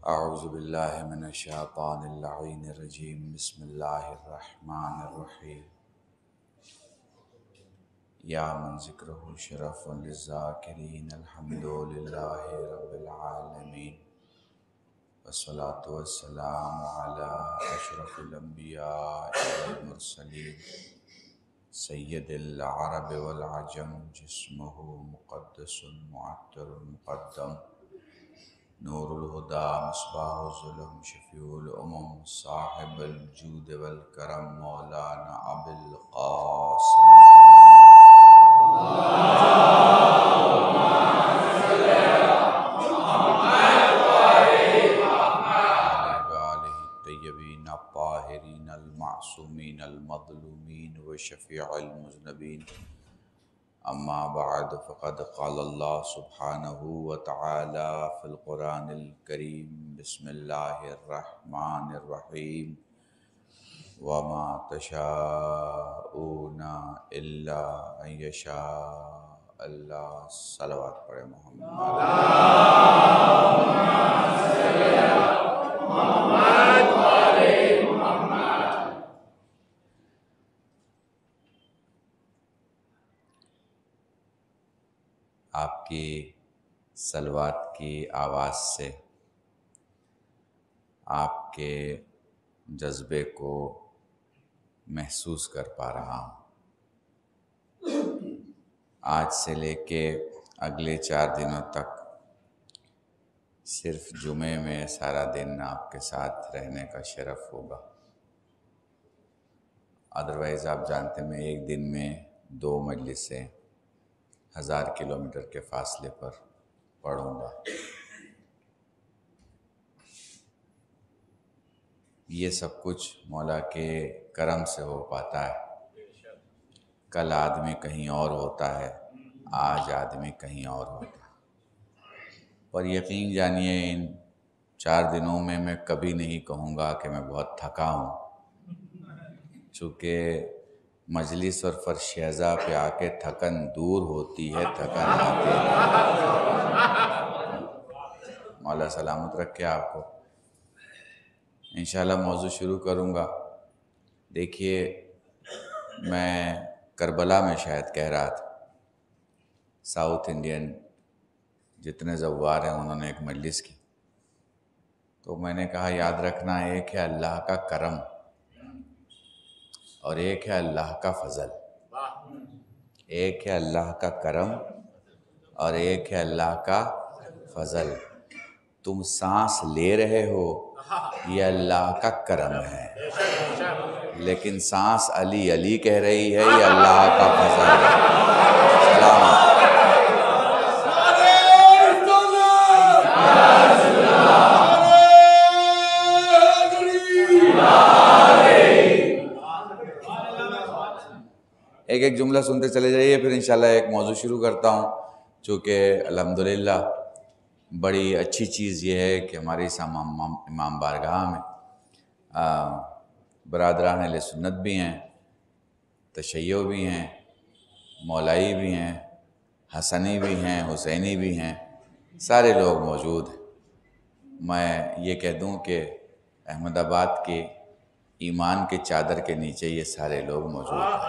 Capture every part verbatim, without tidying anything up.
अऊज़ु बिल्लाहि मिनश्शैतानिर्रजीम बिस्मिल्लाहिर्रहमानिर्रहीम या मन ज़िक्रुहु शरफ़ुन लिज़्ज़ाकिरीन अल्हम्दुलिल्लाहि रब्बिल आलमीन वस्सलातु वस्सलामु अला अशरफिल अंबिया'i वल मुरसलीन सय्यदिल अरब वल अजम जिस्मुहु मुक़द्दसुन मुअत्तरुन मुक़द्दम नूरुल हुदा मिस्बाहुल ज़ुलम शफ़ीउल उमम साहिबुल जूद वल करम मौलाना अबुल क़ासिम तय्यबीन ताहिरीन अल मासूमीन अल मज़लूमीन व शफ़ीउल मुज़नबीन अम्मा बअद फ़क़द क़ाल अल्लाह सुब्हानहु व तआला फ़िल क़ुरानिल करीम बिस्मिल्लाहिर रहमानिर रहीम व मा तशाऊना इल्ला अन यशा अल्लाह। सलवात पढ़े मोहम्मद। आपकी सलवात की आवाज़ से आपके जज्बे को महसूस कर पा रहा हूँ। आज से लेके अगले चार दिनों तक सिर्फ जुमे में सारा दिन आपके साथ रहने का शरफ़ होगा। अदरवाइज़ आप जानते मैं एक दिन में दो मजलिसें हज़ार किलोमीटर के फासले पर पढ़ूँगा। ये सब कुछ मौला के करम से हो पाता है। कल आदमी कहीं और होता है, आज आदमी कहीं और होता है। पर यकीन जानिए इन चार दिनों में मैं कभी नहीं कहूँगा कि मैं बहुत थका हूँ, चूँकि मजलिस और फरशेज़ा पे आके थकन दूर होती है, थकन आती है। मौला सलामत रखे आपको। इंशाल्लाह मौजू शुरू करूँगा। देखिए, मैं करबला में शायद कह रहा था, साउथ इंडियन जितने ज़व्वार हैं उन्होंने एक मजलिस की, तो मैंने कहा याद रखना, एक है अल्लाह का करम और एक है अल्लाह का फजल। एक है अल्लाह का करम और एक है अल्लाह का फजल। तुम सांस ले रहे हो, ये अल्लाह का करम है, लेकिन सांस अली अली कह रही है, ये अल्लाह का फजल है। सलाम। एक एक जुमला सुनते चले जाइए, फिर इंशाल्लाह एक मौजू शुरू करता हूँ। चूँकि अल्हम्दुलिल्लाह बड़ी अच्छी चीज़ ये है कि हमारे इस इमाम इमाम बारगाह में बरादरान अहले सुन्नत भी हैं, तशय्यो भी हैं, मौलाई भी हैं, हसनी भी हैं, हुसैनी भी हैं, सारे लोग मौजूद हैं। मैं ये कह दूँ कि अहमदाबाद के ईमान के चादर के नीचे ये सारे लोग मौजूद हैं,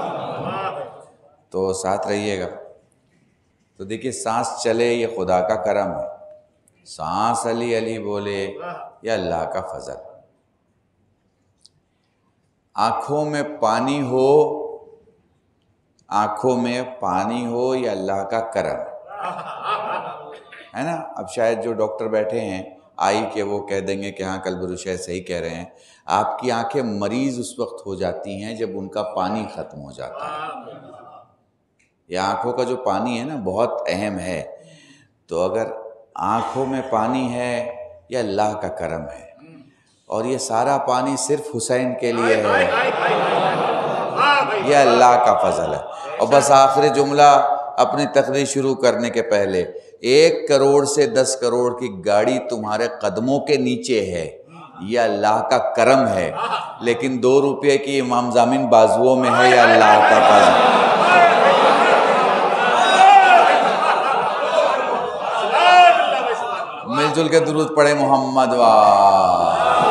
तो साथ रहिएगा। तो देखिए, सांस चले ये खुदा का करम है, सांस अली अली बोले ये अल्लाह का फजल। आँखों में पानी हो, आँखों में पानी हो, ये अल्लाह का करम है ना। अब शायद जो डॉक्टर बैठे हैं आई के वो कह देंगे कि हाँ कल्ब शायद सही कह रहे हैं। आपकी आंखें मरीज उस वक्त हो जाती हैं जब उनका पानी ख़त्म हो जाता है। ये आँखों का जो पानी है ना बहुत अहम है। तो अगर आँखों में पानी है, ये अल्लाह का करम है, और ये सारा पानी सिर्फ हुसैन के लिए है, ये अल्लाह का फजल है। और बस आखिरी जुमला अपनी तकरीर शुरू करने के पहले, एक करोड़ से दस करोड़ की गाड़ी तुम्हारे कदमों के नीचे है, ये अल्लाह का करम है, लेकिन दो रुपये की इमाम ज़ामिन बाजुओं में है, ये अल्लाह का फजल। मिलजुल के दुरूद पढ़े मोहम्मद वाले।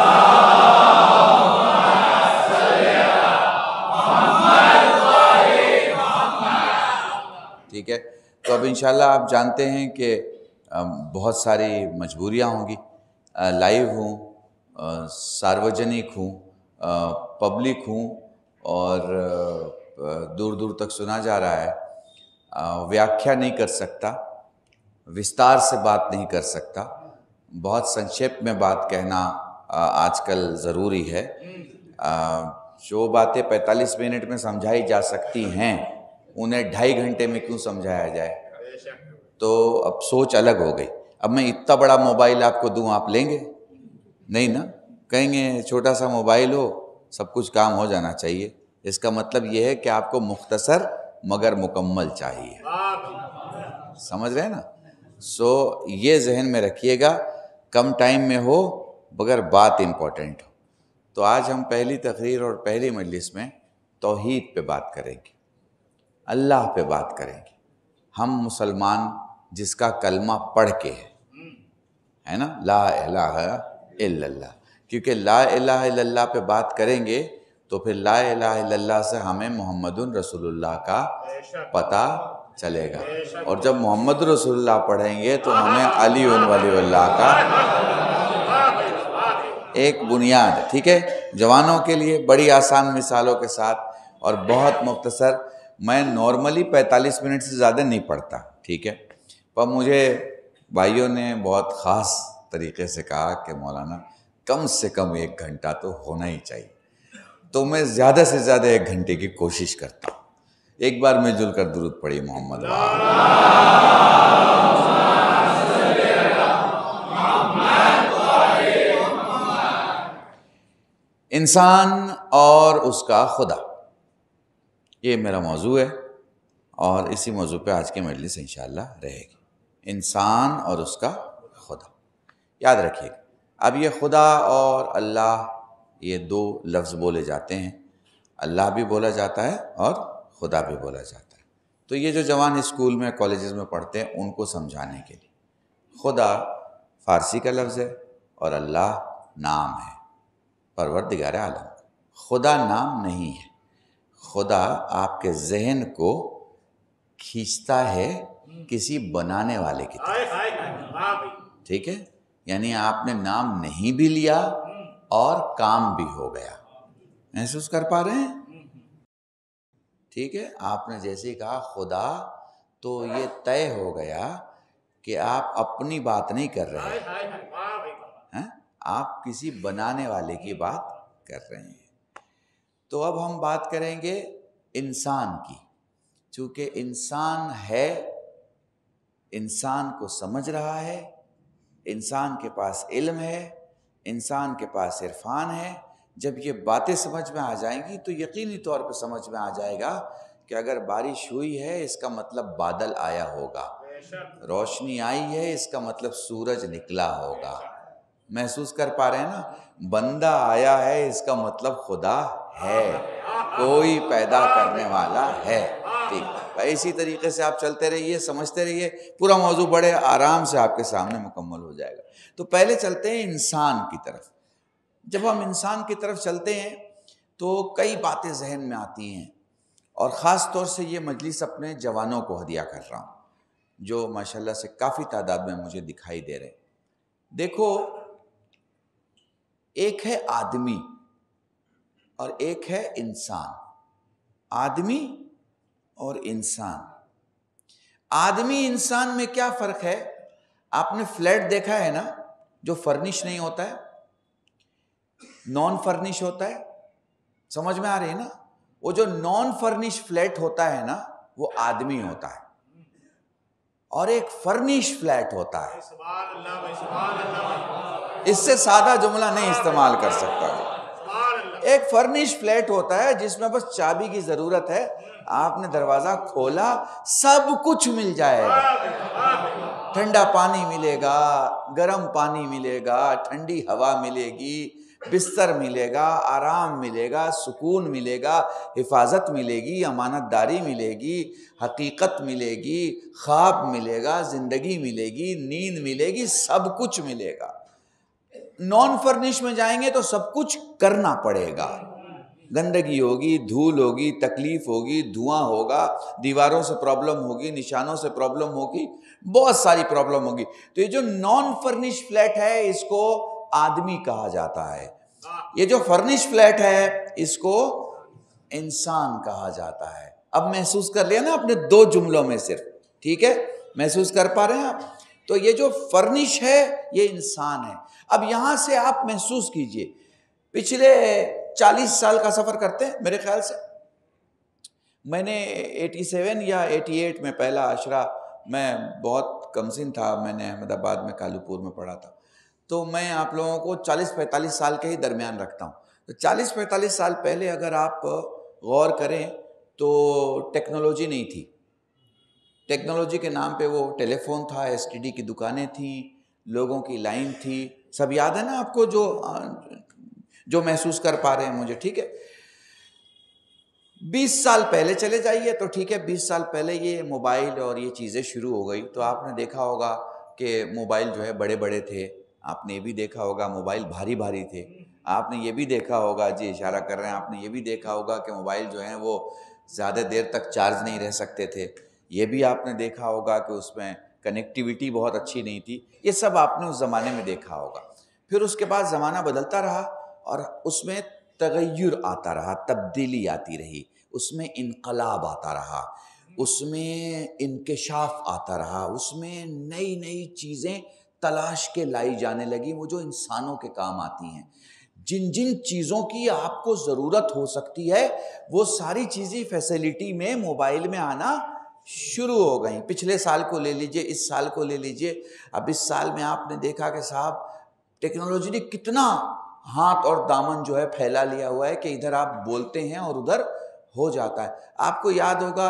ठीक है, तो अब इंशाल्लाह आप जानते हैं कि बहुत सारी मजबूरियां होंगी, लाइव हूँ, सार्वजनिक हूँ, पब्लिक हूँ और दूर दूर तक सुना जा रहा है, व्याख्या नहीं कर सकता, विस्तार से बात नहीं कर सकता, बहुत संक्षेप में बात कहना आजकल ज़रूरी है। जो बातें पैंतालीस मिनट में समझाई जा सकती हैं उन्हें ढाई घंटे में क्यों समझाया जाए? तो अब सोच अलग हो गई। अब मैं इतना बड़ा मोबाइल आपको दूं, आप लेंगे? नहीं ना, कहेंगे छोटा सा मोबाइल हो, सब कुछ काम हो जाना चाहिए। इसका मतलब ये है कि आपको मुख्तसर मगर मुकम्मल चाहिए। समझ रहे हैं ना? सो ये जहन में रखिएगा, कम टाइम में हो मगर बात इम्पोर्टेंट हो। तो आज हम पहली तकरीर और पहली मजलिस में तौहीद पे बात करेंगे, अल्लाह पे बात करेंगे। हम मुसलमान जिसका कलमा पढ़ के है, है ना, ला इलाहा इल्लल्लाह, क्योंकि ला इलाहा इल्लल्लाह पे बात करेंगे तो फिर ला इलाहा इल्लल्लाह से हमें मोहम्मदुन रसूलुल्लाह का पता चलेगा, और जब मोहम्मद रसूलुल्लाह पढ़ेंगे तो हमें अली वलीउल्लाह का एक बुनियाद। ठीक है, जवानों के लिए बड़ी आसान मिसालों के साथ और बहुत मुख्तसर। मैं नॉर्मली पैंतालीस मिनट से ज़्यादा नहीं पढ़ता, ठीक है, पर मुझे भाइयों ने बहुत ख़ास तरीके से कहा कि मौलाना कम से कम एक घंटा तो होना ही चाहिए, तो मैं ज़्यादा से ज़्यादा एक घंटे की कोशिश करता हूँ। एक बार मिलजुल कर दुरूद पढ़िए मोहम्मद वाले। इंसान और उसका खुदा, ये मेरा मौजू है और इसी मौजू पे आज की मजलिस इंशाअल्लाह रहेगी। इंसान और उसका खुदा, याद रखिएगा। अब ये खुदा और अल्लाह, ये दो लफ्ज़ बोले जाते हैं, अल्लाह भी बोला जाता है और खुदा भी बोला जाता है। तो ये जो जवान स्कूल में कॉलेजेस में पढ़ते हैं उनको समझाने के लिए, खुदा फ़ारसी का लफ्ज़ है और अल्लाह नाम है, परवरदिगार आलम। खुदा नाम नहीं है, खुदा आपके जहन को खींचता है किसी बनाने वाले की तरफ। ठीक है, यानी आपने नाम नहीं भी लिया और काम भी हो गया। महसूस कर पा रहे हैं? ठीक है, आपने जैसे ही कहा खुदा, तो ये तय हो गया कि आप अपनी बात नहीं कर रहे हैं, आप किसी बनाने वाले की बात कर रहे हैं। तो अब हम बात करेंगे इंसान की। चूँकि इंसान है, इंसान को समझ रहा है, इंसान के पास इल्म है, इंसान के पास इरफान है। जब ये बातें समझ में आ जाएंगी तो यकीनी तौर पर समझ में आ जाएगा कि अगर बारिश हुई है इसका मतलब बादल आया होगा, रोशनी आई है इसका मतलब सूरज निकला होगा। महसूस कर पा रहे हैं ना? बंदा आया है इसका मतलब खुदा है, कोई पैदा करने वाला है। ठीक, इसी तरीके से आप चलते रहिए, समझते रहिए, पूरा मौजू बड़े आराम से आपके सामने मुकम्मल हो जाएगा। तो पहले चलते हैं इंसान की तरफ। जब हम इंसान की तरफ चलते हैं तो कई बातें जहन में आती हैं, और ख़ास तौर से ये मजलिस अपने जवानों को हदिया कर रहा हूँ, जो माशाल्लाह से काफ़ी तादाद में मुझे दिखाई दे रहे हैं। देखो, एक है आदमी और एक है इंसान। आदमी और इंसान, आदमी इंसान में क्या फ़र्क है? आपने फ्लैट देखा है ना, जो फर्निश नहीं होता है, नॉन फर्निश होता है। समझ में आ रही है ना? वो जो नॉन फर्निश फ्लैट होता है ना, वो आदमी होता है, और एक फर्निश फ्लैट होता है। इससे सादा जुमला नहीं इस्तेमाल कर सकता। एक फर्निश फ्लैट होता है जिसमें बस चाबी की जरूरत है, आपने दरवाजा खोला, सब कुछ मिल जाएगा। ठंडा पानी मिलेगा, गर्म पानी मिलेगा, ठंडी हवा मिलेगी, बिस्तर मिलेगा, आराम मिलेगा, सुकून मिलेगा, हिफाजत मिलेगी, अमानतदारी मिलेगी, हकीकत मिलेगी, ख्वाब मिलेगा, ज़िंदगी मिलेगी, नींद मिलेगी, सब कुछ मिलेगा। नॉन फर्निश में जाएंगे तो सब कुछ करना पड़ेगा। गंदगी होगी, धूल होगी, तकलीफ होगी, धुआं होगा, दीवारों से प्रॉब्लम होगी, निशानों से प्रॉब्लम होगी, बहुत सारी प्रॉब्लम होगी। तो ये जो नॉन फर्निश फ्लैट है इसको आदमी कहा जाता है, ये जो फर्निश फ्लैट है इसको इंसान कहा जाता है। अब महसूस कर लिया ना आपने दो जुमलों में सिर्फ, ठीक है, महसूस कर पा रहे हैं आप? तो ये जो फर्निश है ये इंसान है। अब यहां से आप महसूस कीजिए, पिछले चालीस साल का सफर करते हैं मेरे ख्याल से। मैंने सत्तासी या अठासी में पहला आशरा, मैं बहुत कमसिन था, मैंने अहमदाबाद में कालूपुर में पढ़ा था, तो मैं आप लोगों को चालीस पैंतालीस साल के ही दरमियान रखता हूँ। तो चालीस पैंतालीस साल पहले अगर आप गौर करें तो टेक्नोलॉजी नहीं थी। टेक्नोलॉजी के नाम पे वो टेलीफोन था, एसटीडी की दुकानें थी, लोगों की लाइन थी, सब याद है ना आपको, जो जो महसूस कर पा रहे हैं मुझे, ठीक है। बीस साल पहले चले जाइए तो ठीक है, बीस साल पहले ये मोबाइल और ये चीज़ें शुरू हो गई, तो आपने देखा होगा कि मोबाइल जो है बड़े बड़े थे, आपने ये भी देखा होगा मोबाइल भारी भारी थे, आपने ये भी देखा होगा, जी इशारा कर रहे हैं, आपने ये भी देखा होगा कि मोबाइल जो है वो ज़्यादा देर तक चार्ज नहीं रह सकते थे, ये भी आपने देखा होगा कि उसमें कनेक्टिविटी बहुत अच्छी नहीं थी, ये सब आपने उस ज़माने में देखा होगा। फिर उसके बाद ज़माना बदलता रहा और उसमें तगय्युर आता रहा, तब्दीली आती रही, उसमें इनकलाब आता रहा, उसमें इंकशाफ आता रहा, उसमें नई नई चीज़ें तलाश के लाई जाने लगी, वो जो इंसानों के काम आती हैं। जिन जिन चीज़ों की आपको ज़रूरत हो सकती है वो सारी चीज़ें फैसिलिटी में मोबाइल में आना शुरू हो गई। पिछले साल को ले लीजिए, इस साल को ले लीजिए, अब इस साल में आपने देखा कि साहब टेक्नोलॉजी ने कितना हाथ और दामन जो है फैला लिया हुआ है कि इधर आप बोलते हैं और उधर हो जाता है। आपको याद होगा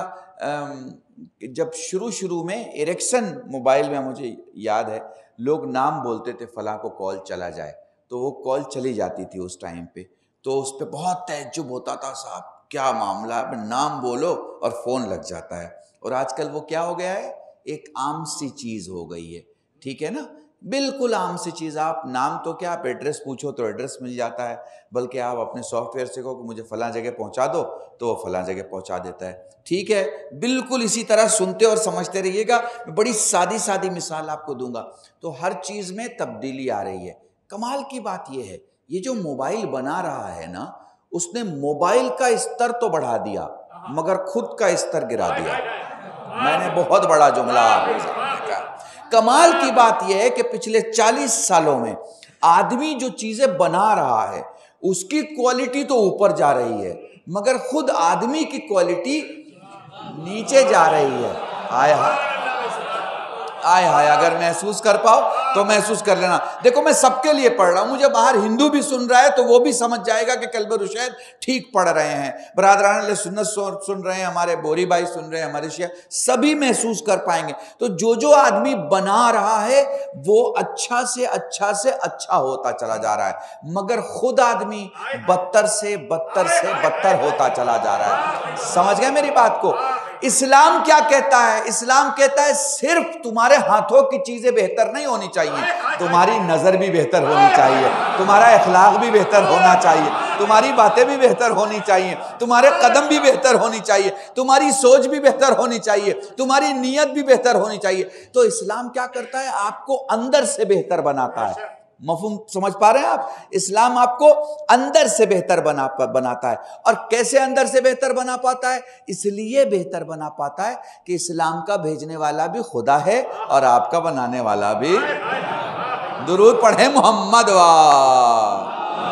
जब शुरू शुरू में इरेक्शन मोबाइल में, मुझे याद है लोग नाम बोलते थे, फलां को कॉल चला जाए, तो वो कॉल चली जाती थी उस टाइम पे, तो उस पर बहुत तहज्जुब होता था, साहब क्या मामला है, नाम बोलो और फ़ोन लग जाता है। और आजकल वो क्या हो गया है, एक आम सी चीज़ हो गई है, ठीक है ना, बिल्कुल आम सी चीज़। आप नाम तो क्या, आप एड्रेस पूछो तो एड्रेस मिल जाता है, बल्कि आप अपने सॉफ्टवेयर से कहो कि मुझे फ़लाँ जगह पहुंचा दो तो वो फ़लाँ जगह पहुंचा देता है, ठीक है। बिल्कुल इसी तरह सुनते और समझते रहिएगा। मैं बड़ी सादी सादी मिसाल आपको दूंगा। तो हर चीज़ में तब्दीली आ रही है। कमाल की बात यह है, ये जो मोबाइल बना रहा है ना, उसने मोबाइल का स्तर तो बढ़ा दिया मगर खुद का स्तर गिरा दिया। मैंने बहुत बड़ा जुमला आपके सामने कहा। कमाल की बात यह है कि पिछले चालीस सालों में आदमी जो चीजें बना रहा है उसकी क्वालिटी तो ऊपर जा रही है मगर खुद आदमी की क्वालिटी नीचे जा रही है। हाय हाय आय हाय, अगर महसूस कर पाओ तो महसूस कर लेना। देखो मैं सबके लिए पढ़ रहा हूं, मुझे बाहर हिंदू भी सुन रहा है तो वो भी समझ जाएगा कि कल्ब रुशैद ठीक पढ़ रहे हैं, बरादरान सुन्नत सुन रहे हैं, हमारे बोरी भाई सुन रहे हैं, हमारे शिया सभी महसूस कर पाएंगे। तो जो जो आदमी बना रहा है वो अच्छा से अच्छा से अच्छा होता चला जा रहा है मगर खुद आदमी बदतर से बदतर से बदतर होता चला जा रहा है। समझ गए मेरी बात को? इस्लाम क्या कहता है? इस्लाम कहता है सिर्फ तुम्हारे हाथों की चीजें बेहतर नहीं होनी चाहिए, तुम्हारी नजर भी बेहतर होनी चाहिए, तुम्हारा इखलाक भी बेहतर होना चाहिए, तुम्हारी बातें भी बेहतर होनी चाहिए, तुम्हारे कदम भी बेहतर होनी चाहिए, तुम्हारी सोच भी बेहतर होनी चाहिए, तुम्हारी नीयत भी बेहतर होनी चाहिए। तो इस्लाम क्या करता है? आपको अंदर से बेहतर बनाता है। मफहूम समझ पा रहे हैं आप? इस्लाम आपको अंदर से बेहतर बना बनाता है। और कैसे अंदर से बेहतर बना पाता है? इसलिए बेहतर बना पाता है कि इस्लाम का भेजने वाला भी खुदा है और आपका बनाने वाला भी। दुरूद पढ़े मोहम्मद वाह।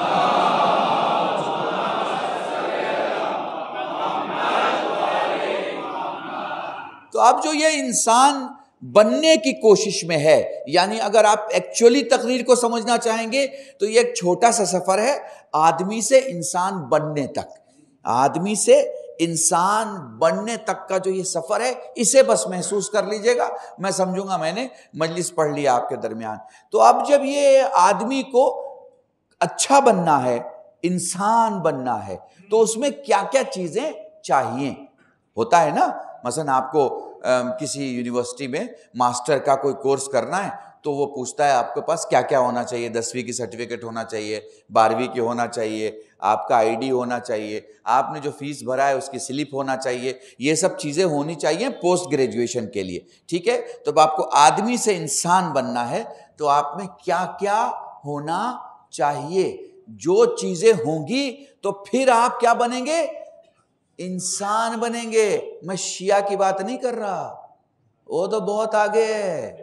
तो अब जो ये इंसान बनने की कोशिश में है, यानी अगर आप एक्चुअली तकरीर को समझना चाहेंगे तो ये एक छोटा सा सफर है आदमी से इंसान बनने तक। आदमी से इंसान बनने तक का जो ये सफर है इसे बस महसूस कर लीजिएगा। मैं समझूंगा मैंने मजलिस पढ़ लिया आपके दरमियान। तो अब जब ये आदमी को अच्छा बनना है, इंसान बनना है, तो उसमें क्या क्या चीजें चाहिए होता है ना। मसलन आपको आ, किसी यूनिवर्सिटी में मास्टर का कोई कोर्स करना है तो वो पूछता है आपके पास क्या क्या होना चाहिए। दसवीं की सर्टिफिकेट होना चाहिए, बारहवीं की होना चाहिए, आपका आईडी होना चाहिए, आपने जो फीस भरा है उसकी स्लिप होना चाहिए, ये सब चीज़ें होनी चाहिए पोस्ट ग्रेजुएशन के लिए। ठीक है, तो अब आपको आदमी से इंसान बनना है तो आप में क्या क्या होना चाहिए। जो चीज़ें होंगी तो फिर आप क्या बनेंगे, इंसान बनेंगे। मैं शिया की बात नहीं कर रहा, वो तो बहुत आगे है।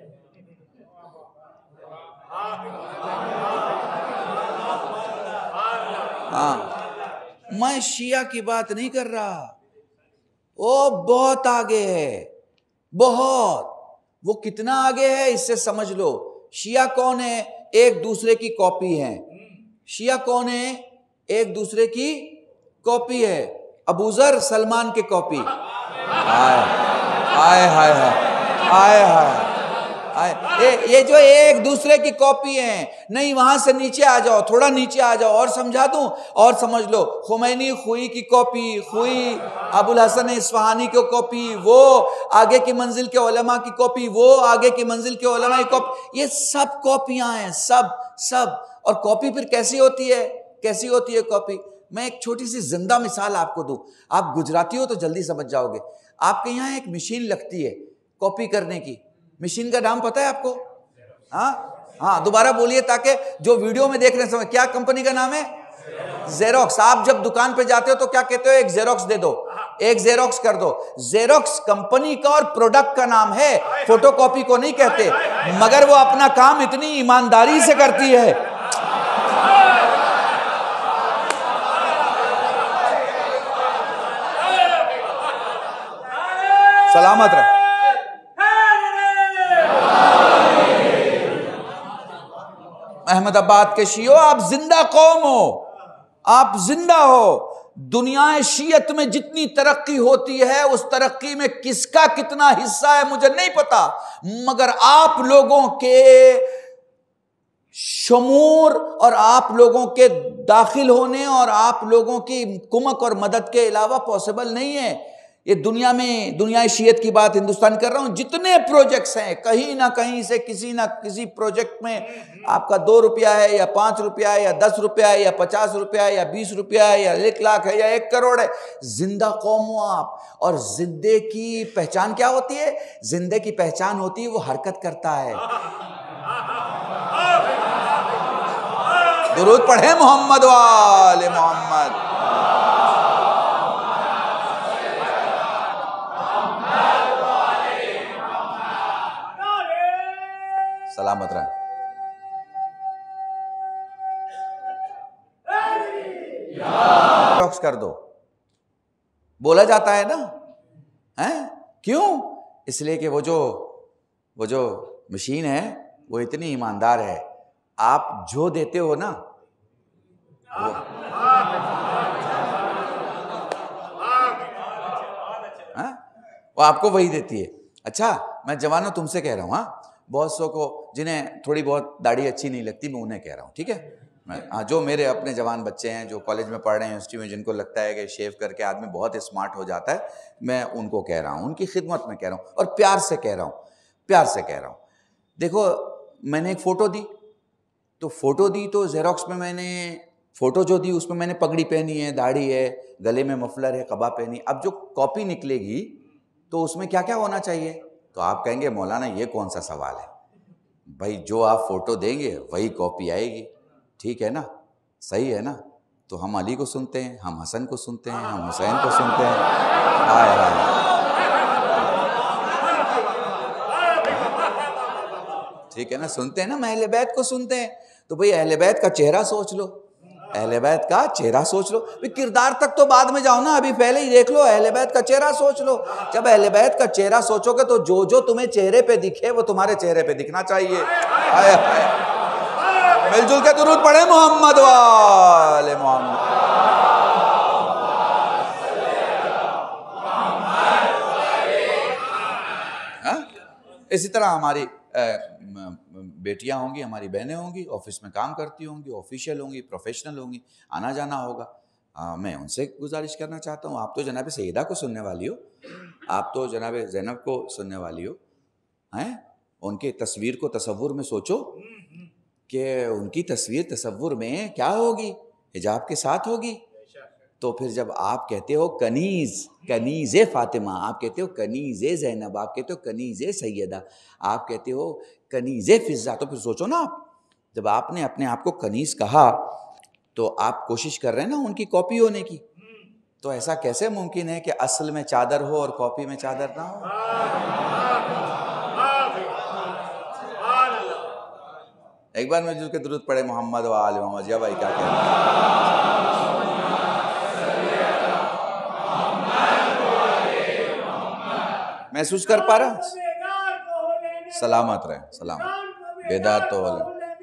हाँ, मैं शिया की बात नहीं कर रहा, वो बहुत आगे है, बहुत। वो कितना आगे है इससे समझ लो। शिया कौन है, एक दूसरे की कॉपी है। शिया कौन है, एक दूसरे की कॉपी है। अबूजर सलमान के कॉपी। हाय हाय हाय हाय हाय ये ये जो एक दूसरे की कॉपी है। नहीं, वहां से नीचे आ जाओ, थोड़ा नीचे आ जाओ और समझा दूं और समझ लो। खुमैनी खुई की copy, Khoei Abul Hasan Isfahani की कॉपी, वो आगे की मंजिल के उलमा की कॉपी, वो आगे की मंजिल के उलमा की कॉपी, ये सब कॉपियां हैं, सब सब। और कॉपी फिर कैसी होती है, कैसी होती है कॉपी। मैं एक छोटी सी जिंदा मिसाल आपको दूं, आप गुजराती हो तो जल्दी समझ जाओगे। आपके यहाँ एक मशीन लगती है कॉपी करने की, मशीन का नाम पता है आपको? हाँ हाँ, दोबारा बोलिए ताकि जो वीडियो में देख रहे हैं समझ। क्या कंपनी का नाम है? जेरोक्स। आप जब दुकान पे जाते हो तो क्या कहते हो, एक जेरोक्स दे दो, एक जेरोक्स कर दो। जेरोक्स कंपनी का और प्रोडक्ट का नाम है, फोटोकॉपी को नहीं कहते। मगर वो अपना काम इतनी ईमानदारी से करती है। सलामत रहो। अहमदाबाद के शियो, आप जिंदा कौम हो, आप जिंदा हो। दुनिया शियत में जितनी तरक्की होती है उस तरक्की में किसका कितना हिस्सा है मुझे नहीं पता, मगर आप लोगों के शमूर और आप लोगों के दाखिल होने और आप लोगों की कुमक और मदद के अलावा पॉसिबल नहीं है ये दुनिया में। दुनिया शियत की बात हिंदुस्तान कर रहा हूं। जितने प्रोजेक्ट्स हैं कहीं ना कहीं से किसी ना किसी प्रोजेक्ट में आपका दो रुपया है या पांच रुपया है या दस रुपया है या पचास रुपया है या बीस रुपया है या एक लाख है या एक करोड़ है। जिंदा कौम हो आप। और जिंदे की पहचान क्या होती है? जिंदे की पहचान होती है वो हरकत करता है। दुरूद पढ़े मोहम्मद वाले मोहम्मद। सलामत रहे। कर दो बोला जाता है ना, हैं? क्यों? इसलिए कि वो जो वो जो मशीन है वो इतनी ईमानदार है। आप जो देते हो ना वो, हाँ? वो आपको वही देती है। अच्छा, मैं जवानों तुमसे कह रहा हूँ, हाँ, बहुत सौ को जिन्हें थोड़ी बहुत दाढ़ी अच्छी नहीं लगती मैं उन्हें कह रहा हूँ, ठीक है। मैं हाँ, जो मेरे अपने जवान बच्चे हैं जो कॉलेज में पढ़ रहे हैं, यूनिवर्सिटी में, जिनको लगता है कि शेव करके आदमी बहुत स्मार्ट हो जाता है, मैं उनको कह रहा हूँ, उनकी खिदमत में कह रहा हूँ और प्यार से कह रहा हूँ, प्यार से कह रहा हूँ। देखो, मैंने एक फ़ोटो दी तो फ़ोटो दी तो जेरोक्स में मैंने फ़ोटो जो दी उसमें मैंने पगड़ी पहनी है, दाढ़ी है, गले में मफलर है, कबा पहनी। अब जो कॉपी निकलेगी तो उसमें क्या क्या होना चाहिए? तो आप कहेंगे मौलाना ये कौन सा सवाल है भाई, जो आप फ़ोटो देंगे वही कॉपी आएगी, ठीक है ना, सही है ना। तो हम अली को सुनते हैं, हम हसन को सुनते हैं, हम हुसैन को सुनते हैं। हाय हाय, ठीक है ना, सुनते हैं ना, हम अहले बैत को सुनते हैं। तो भाई अहले बैत का चेहरा सोच लो, अहले बैत का चेहरा सोच लो। भाई किरदार तक तो बाद में जाओ ना, अभी पहले ही देख लो, अहले बैत का चेहरा सोच लो। जब अहले बैत का चेहरा सोचोगे तो जो जो तुम्हें चेहरे पे दिखे वो तुम्हारे चेहरे पे दिखना चाहिए। हाय हाय, मिलजुल के दुरूद पढ़े मोहम्मद वाले मोहम्मद। इसी तरह हमारी बेटियां होंगी, हमारी बहनें होंगी, ऑफिस में काम करती होंगी, ऑफिशियल होंगी, प्रोफेशनल होंगी, आना जाना होगा। आ, मैं उनसे गुजारिश करना चाहता हूँ, आप तो जनाब सईदा को सुनने वाली हो, आप तो जनाब ज़ैनब को सुनने वाली हो, हैं? उनकी तस्वीर को तसव्वुर में सोचो कि उनकी तस्वीर तसव्वुर में क्या होगी, हिजाब के साथ होगी। तो फिर जब आप कहते हो कनीज़, कनीज़े फ़ातिमा, आप कहते हो कनीज़े ज़ैनब, आप कहते हो कनीज़े सैयदा, आप कहते हो कनीज़े फ़िज़्ज़ा, तो फिर सोचो ना, आप जब आपने अपने आप को कनीज़ कहा तो आप कोशिश कर रहे हैं ना उनकी कॉपी होने की। तो ऐसा कैसे मुमकिन है कि असल में चादर हो और कॉपी में चादर ना हो? एक बार मैं जिसके दुरूद पढ़े मोहम्मद व आले मोहम्मद। या भाई क्या कह रहे हैं? महसूस कर पा रहा? सलामत रहे, सलामत, बेदार तो हो।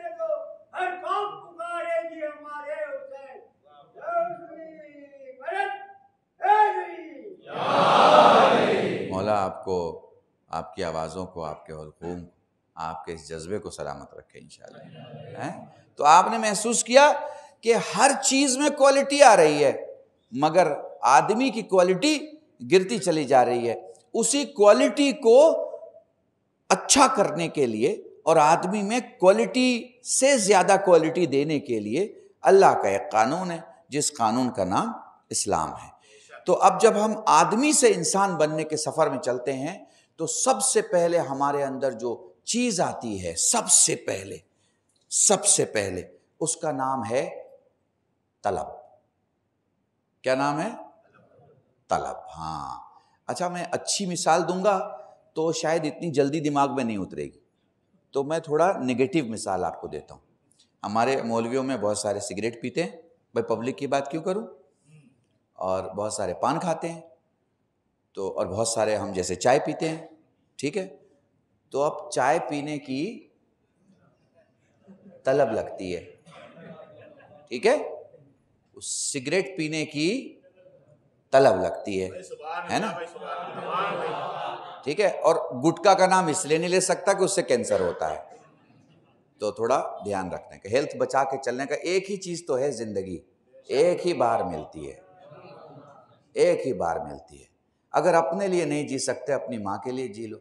मौला आपको, आपकी आवाज़ों को, आपके हुलूम, आपके इस जज्बे को सलामत रखे इंशाअल्लाह। हैं? तो आपने महसूस किया कि हर चीज़ में क्वालिटी आ रही है, मगर आदमी की क्वालिटी गिरती चली जा रही है। उसी क्वालिटी को अच्छा करने के लिए और आदमी में क्वालिटी से ज़्यादा क्वालिटी देने के लिए अल्लाह का एक कानून है, जिस कानून का नाम इस्लाम है। तो अब जब हम आदमी से इंसान बनने के सफ़र में चलते हैं तो सबसे पहले हमारे अंदर जो चीज़ आती है, सबसे पहले सबसे पहले उसका नाम है तलब। क्या नाम है? तलब। हाँ, अच्छा, मैं अच्छी मिसाल दूंगा तो शायद इतनी जल्दी दिमाग में नहीं उतरेगी, तो मैं थोड़ा नेगेटिव मिसाल आपको देता हूँ। हमारे मौलवियों में बहुत सारे सिगरेट पीते हैं, भाई पब्लिक की बात क्यों करूँ, और बहुत सारे पान खाते हैं, तो और बहुत सारे हम जैसे चाय पीते हैं, ठीक है। तो अब चाय पीने की तलब लगती है, ठीक है, उस सिगरेट पीने की तलब लगती है, है ना, ठीक है। और गुटखा का नाम इसलिए नहीं ले सकता कि उससे कैंसर होता है। तो थोड़ा ध्यान रखने का, हेल्थ बचा के चलने का। एक ही चीज़ तो है ज़िंदगी, एक ही बार मिलती है, एक ही बार मिलती है। अगर अपने लिए नहीं जी सकते, अपनी माँ के लिए जी लो,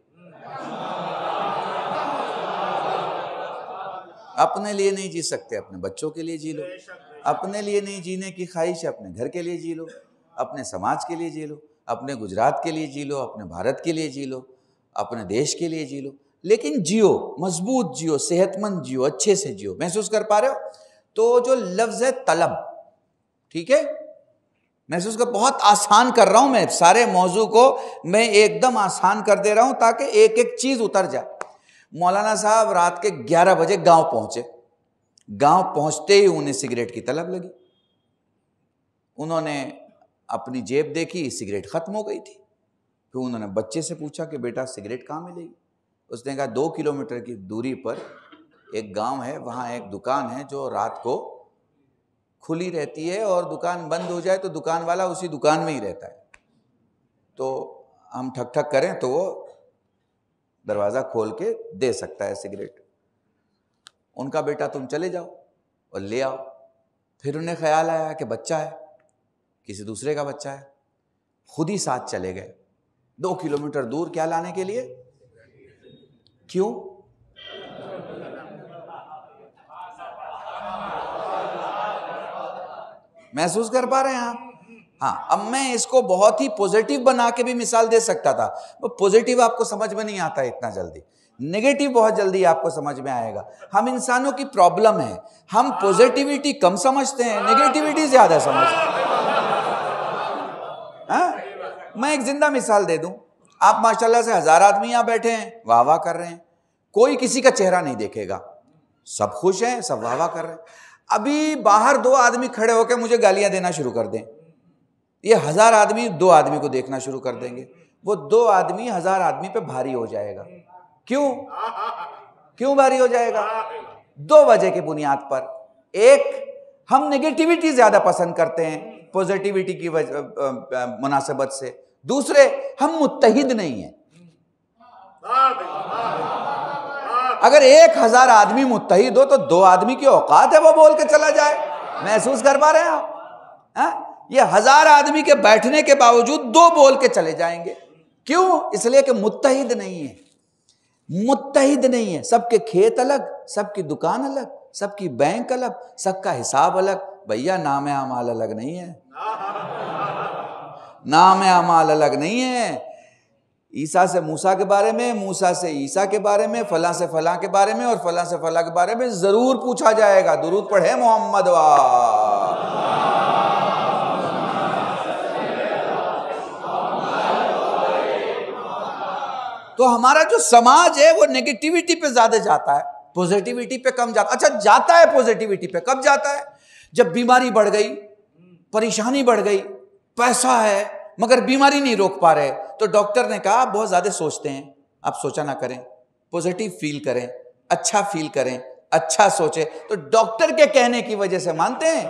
अपने लिए नहीं जी सकते, अपने बच्चों के लिए जी लो, अपने लिए नहीं जीने की ख्वाहिश है, अपने घर के लिए जी लो, अपने समाज के लिए जी लो, अपने गुजरात के लिए जी लो, अपने भारत के लिए जी लो, अपने देश के लिए जी लो, लेकिन जियो, मजबूत जियो, सेहतमंद जियो, अच्छे से जियो। महसूस कर पा रहे हो? तो जो लफ्ज़ है तलब, ठीक है, महसूस कर, बहुत आसान कर रहा हूं मैं, सारे मौजू को मैं एकदम आसान कर दे रहा हूं ताकि एक एक चीज उतर जाए। मौलाना साहब रात के ग्यारह बजे गांव पहुंचे, गांव पहुंचते ही उन्हें सिगरेट की तलब लगी। उन्होंने अपनी जेब देखी, सिगरेट खत्म हो गई थी। फिर उन्होंने बच्चे से पूछा कि बेटा सिगरेट कहाँ मिलेगी? उसने कहा दो किलोमीटर की दूरी पर एक गांव है, वहाँ एक दुकान है जो रात को खुली रहती है और दुकान बंद हो जाए तो दुकान वाला उसी दुकान में ही रहता है, तो हम ठक ठक करें तो वो दरवाज़ा खोल के दे सकता है सिगरेट। उनका बेटा तुम चले जाओ और ले आओ। फिर उन्हें ख्याल आया कि बच्चा है, किसी दूसरे का बच्चा है, खुद ही साथ चले गए दो किलोमीटर दूर। क्या लाने के लिए? क्यों? महसूस कर पा रहे हैं आप? हाँ, अब मैं इसको बहुत ही पॉजिटिव बना के भी मिसाल दे सकता था, वो पॉजिटिव आपको समझ में नहीं आता इतना जल्दी, नेगेटिव बहुत जल्दी आपको समझ में आएगा। हम इंसानों की प्रॉब्लम है, हम पॉजिटिविटी कम समझते हैं, नेगेटिविटी ज्यादा समझते हैं। हाँ? मैं एक जिंदा मिसाल दे दूं, आप माशाल्लाह से हजार आदमी यहाँ बैठे हैं, वाह वाह कर रहे हैं, कोई किसी का चेहरा नहीं देखेगा, सब खुश हैं, सब वाह वाह कर रहे हैं। अभी बाहर दो आदमी खड़े होकर मुझे गालियां देना शुरू कर दें, ये हजार आदमी दो आदमी को देखना शुरू कर देंगे, वो दो आदमी हजार आदमी पे भारी हो जाएगा। क्यों? क्यों भारी हो जाएगा? दो वजह की बुनियाद पर। एक, हम नेगेटिविटी ज्यादा पसंद करते हैं पॉजिटिविटी की मुनासिबत से। दूसरे, हम मुत्तहिद नहीं हैं। अगर एक हजार आदमी मुत्तहिद हो तो दो आदमी की औकात है वो बोल के चला जाए। महसूस कर पा रहे हैं आप? हा? ये हजार आदमी के बैठने के बावजूद दो बोल के चले जाएंगे। क्यों? इसलिए कि मुत्तहिद नहीं है, मुत्तहिद नहीं है। सबके खेत अलग, सबकी दुकान अलग, सबकी बैंक अलग, सबका हिसाब अलग। भैया नाम अमाल अलग नहीं है, नाम अमाल अलग नहीं है। ईसा से मूसा के बारे में, मूसा से ईसा के बारे में, फला से फला के बारे में और फला से फला के बारे में जरूर पूछा जाएगा। दुरूद पढ़े मोहम्मद वाह। तो हमारा जो समाज है वो नेगेटिविटी पे ज्यादा जाता है, पॉजिटिविटी पे कम जाता। अच्छा, जाता है पॉजिटिविटी पे कब जाता है? जब बीमारी बढ़ गई, परेशानी बढ़ गई, पैसा है मगर बीमारी नहीं रोक पा रहे, तो डॉक्टर ने कहा आप बहुत ज्यादा सोचते हैं, आप सोचा ना करें, पॉजिटिव फील करें, अच्छा फील करें, अच्छा सोचे। तो डॉक्टर के कहने की वजह से मानते हैं।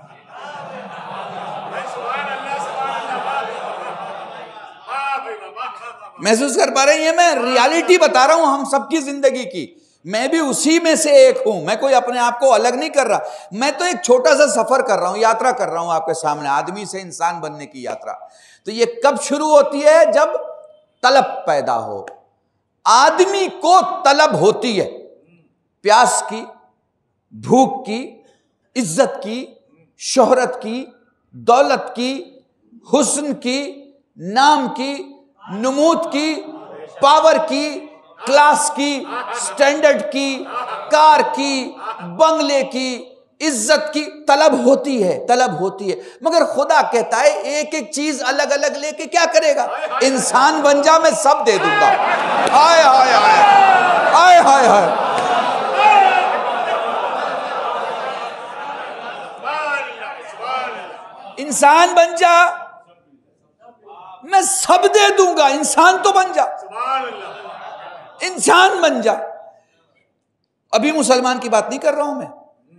महसूस कर पा रहे हैं? ये मैं रियलिटी बता रहा हूं हम सबकी जिंदगी की। मैं भी उसी में से एक हूं, मैं कोई अपने आप को अलग नहीं कर रहा। मैं तो एक छोटा सा सफर कर रहा हूं, यात्रा कर रहा हूं आपके सामने, आदमी से इंसान बनने की यात्रा। तो ये कब शुरू होती है? जब तलब पैदा हो। आदमी को तलब होती है प्यास की, भूख की, इज्जत की, शोहरत की, दौलत की, हुस्न की, नाम की, नमूद की, पावर की, क्लास की, स्टैंडर्ड की, कार की, बंगले की, इज्जत की तलब होती है, तलब होती है। मगर खुदा कहता है एक एक चीज अलग अलग लेके क्या करेगा? इंसान बन जा, मैं सब दे दूंगा। हाय हाय हाय हाय हाय हाय। इंसान बन जा, मैं सब दे दूंगा। इंसान तो बन जा, इंसान बन जा। अभी मुसलमान की बात नहीं कर रहा हूं मैं,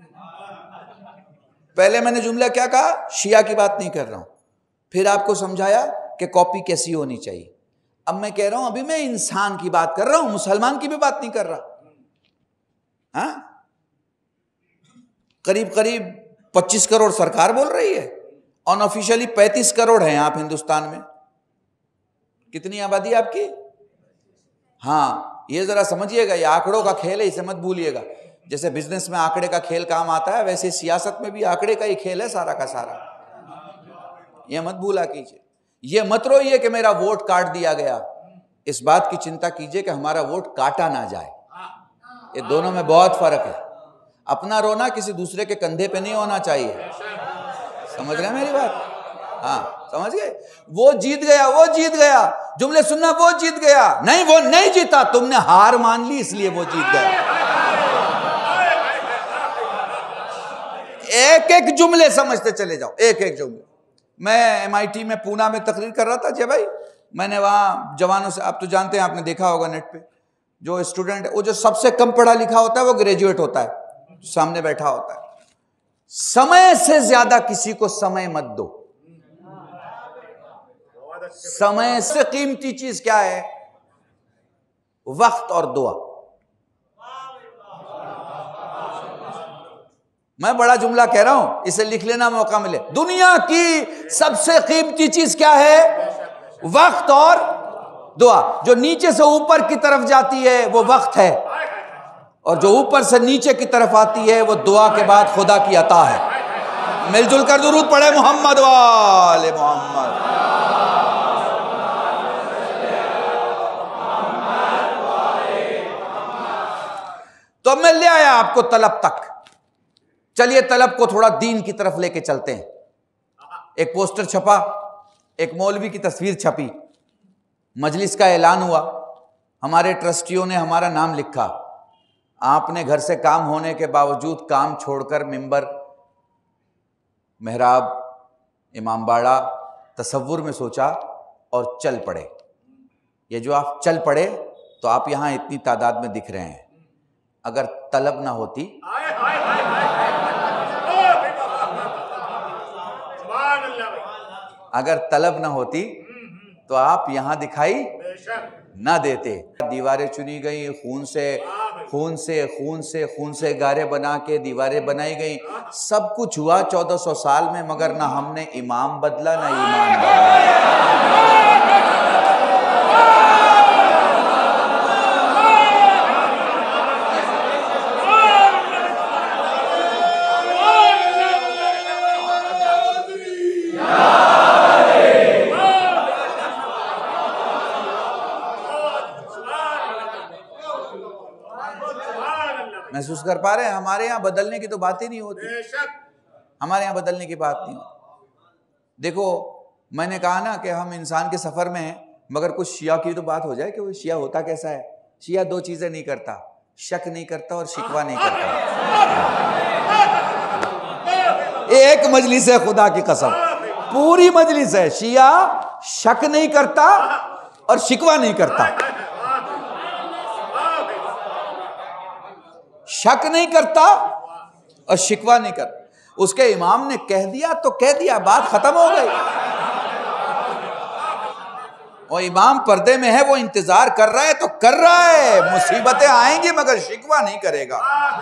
पहले मैंने जुमला क्या कहा? शिया की बात नहीं कर रहा हूं। फिर आपको समझाया कि कॉपी कैसी होनी चाहिए। अब मैं कह रहा हूं अभी मैं इंसान की बात कर रहा हूं, मुसलमान की भी बात नहीं कर रहा। हाँ, करीब करीब पच्चीस करोड़ सरकार बोल रही है, अनऑफिशियली पैंतीस करोड़ हैं आप हिंदुस्तान में। कितनी आबादी आपकी? हाँ, ये जरा समझिएगा, ये आंकड़ों का खेल है, इसे मत भूलिएगा। जैसे बिजनेस में आंकड़े का खेल काम आता है, वैसे सियासत में भी आंकड़े का ही खेल है सारा का सारा। ये मत भूला कीजिए। ये मत रोइए कि मेरा वोट काट दिया गया, इस बात की चिंता कीजिए कि हमारा वोट काटा ना जाए। ये दोनों में बहुत फर्क है। अपना रोना किसी दूसरे के कंधे पे नहीं होना चाहिए। समझ रहे हैं मेरी बात? हाँ, समझ गए? वो जीत गया, वो जीत गया, जुमले सुनना, वो जीत गया। नहीं, वो नहीं जीता, तुमने हार मान ली इसलिए वो जीत गया। एक एक जुमले समझते चले जाओ, एक एक जुमले। मैं एमआईटी में पूना में तकरीर कर रहा था जय भाई, मैंने वहां जवानों से, आप तो जानते हैं, आपने देखा होगा नेट पे, जो स्टूडेंट है वो जो सबसे कम पढ़ा लिखा होता है वो ग्रेजुएट होता है, सामने बैठा होता है। समय से ज्यादा किसी को समय मत दो। समय से कीमती चीज क्या है? वक्त और दुआ। मैं बड़ा जुमला कह रहा हूं, इसे लिख लेना मौका मिले। दुनिया की सबसे कीमती चीज क्या है? वक्त और दुआ। जो नीचे से ऊपर की तरफ जाती है वो वक्त है, और जो ऊपर से नीचे की तरफ आती है वो दुआ के बाद खुदा की अता है। मिलजुल कर दुरूद पढ़े मोहम्मद वाले मोहम्मद। तो अब मैं ले आया आपको तलब तक। चलिए तलब को थोड़ा दीन की तरफ लेके चलते हैं। एक पोस्टर छपा, एक मौलवी की तस्वीर छपी, मजलिस का ऐलान हुआ, हमारे ट्रस्टियों ने हमारा नाम लिखा। आपने घर से काम होने के बावजूद काम छोड़कर मिंबर, मेहराब, इमामबाड़ा, तसव्वुर में सोचा और चल पड़े। ये जो आप चल पड़े तो आप यहां इतनी तादाद में दिख रहे हैं। अगर तलब ना होती, अगर तलब ना होती तो आप यहां दिखाई ना देते। दीवारें चुनी गई, खून से खून से खून से खून से गारे बना के दीवारें बनाई गई, सब कुछ हुआ चौदह सौ साल में, मगर ना हमने इमाम बदला ना ईमान बदला। महसूस कर पा रहे हैं? हमारे यहाँ बदलने की तो बात ही नहीं होती, हमारे यहाँ बदलने की बात नहीं होती। देखो, मैंने कहा ना कि हम इंसान के सफर में हैं, मगर कुछ शिया की तो बात हो जाए कि वो शिया होता कैसा है। शिया दो चीजें नहीं करता, शक नहीं करता और शिकवा नहीं करता। एक मजलिस है, खुदा की कसम, पूरी मजलिस है, शिया शक नहीं करता और शिकवा नहीं करता। शक नहीं करता और शिकवा नहीं करता। उसके इमाम ने कह दिया तो कह दिया, बात खत्म हो गई। और इमाम पर्दे में है, वो इंतजार कर रहा है तो कर रहा है, मुसीबतें आएंगी मगर शिकवा नहीं करेगा।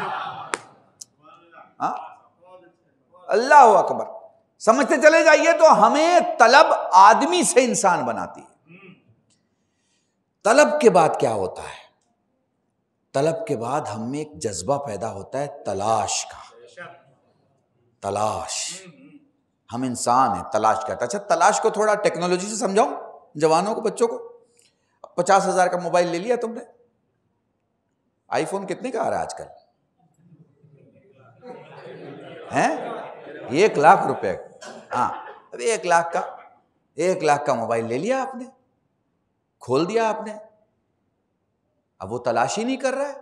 हाँ, अल्लाह अकबर। समझते चले जाइए। तो हमें तलब आदमी से इंसान बनाती है। तलब के बाद क्या होता है? तलब के बाद हम में एक जज्बा पैदा होता है तलाश का। तलाश, हम इंसान हैं, तलाश करता। अच्छा, तलाश को थोड़ा टेक्नोलॉजी से समझाऊं जवानों को, बच्चों को। पचास हजार का मोबाइल ले लिया तुमने, आईफोन कितने का आ रहा है आजकल? हैं? एक लाख रुपए। हाँ, अब एक लाख का एक लाख का मोबाइल ले लिया आपने, खोल दिया आपने, अब वो तलाश ही नहीं कर रहा है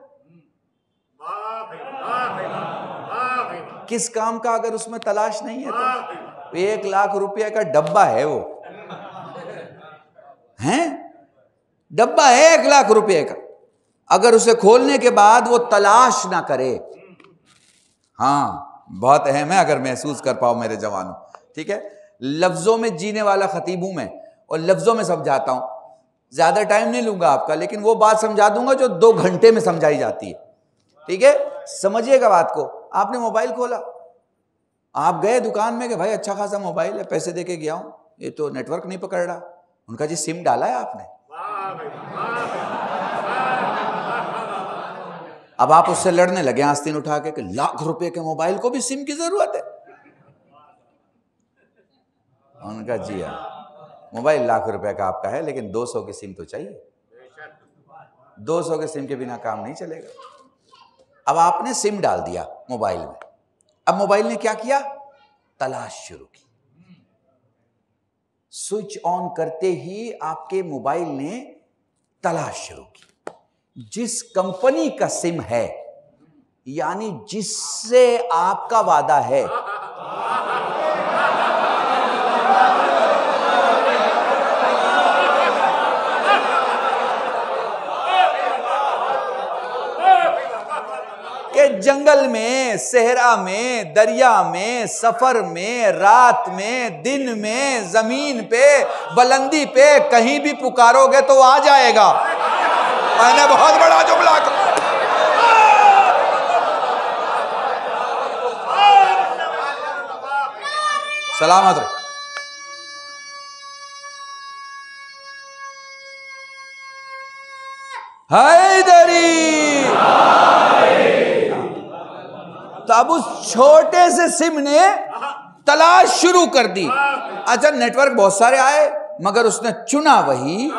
किस काम का। अगर उसमें तलाश नहीं है तो एक लाख रुपए का डब्बा है, वो हैं, डब्बा है एक लाख रुपए का। अगर उसे खोलने के बाद वो तलाश ना करे, हाँ, बहुत अहम है, अगर महसूस कर पाओ मेरे जवानों। ठीक है, लफ्जों में जीने वाला खतीब हूं मैं, और लफ्जों में समझाता हूं। ज्यादा टाइम नहीं लूंगा आपका, लेकिन वो बात समझा दूंगा जो दो घंटे में समझाई जाती है। ठीक है, समझिएगा बात को। आपने मोबाइल खोला, आप गए दुकान में कि भाई अच्छा खासा मोबाइल है, पैसे देके गया हूं, ये तो नेटवर्क नहीं पकड़ रहा। उनका जी सिम डाला है आपने, अब आप उससे लड़ने लगे आस्तीन उठा के कि लाख रुपए के मोबाइल को भी सिम की जरूरत है। उनका जी हाँ, मोबाइल लाख रुपए का आपका है, लेकिन दो सौ की सिम तो चाहिए। दो सौ के सिम के बिना काम नहीं चलेगा। अब आपने सिम डाल दिया मोबाइल में, अब मोबाइल ने क्या किया? तलाश शुरू की। स्विच ऑन करते ही आपके मोबाइल ने तलाश शुरू की। जिस कंपनी का सिम है, यानी जिससे आपका वादा है, कि जंगल में, सहरा में, दरिया में, सफर में, रात में, दिन में, जमीन पे, बुलंदी पे, कहीं भी पुकारोगे तो आ जाएगा। मैंने बहुत बड़ा जुमला कहा। सलामत रहे। हैदरी। तो अब उस छोटे से सिम ने तलाश शुरू कर दी। अच्छा, नेटवर्क बहुत सारे आए, मगर उसने चुना वही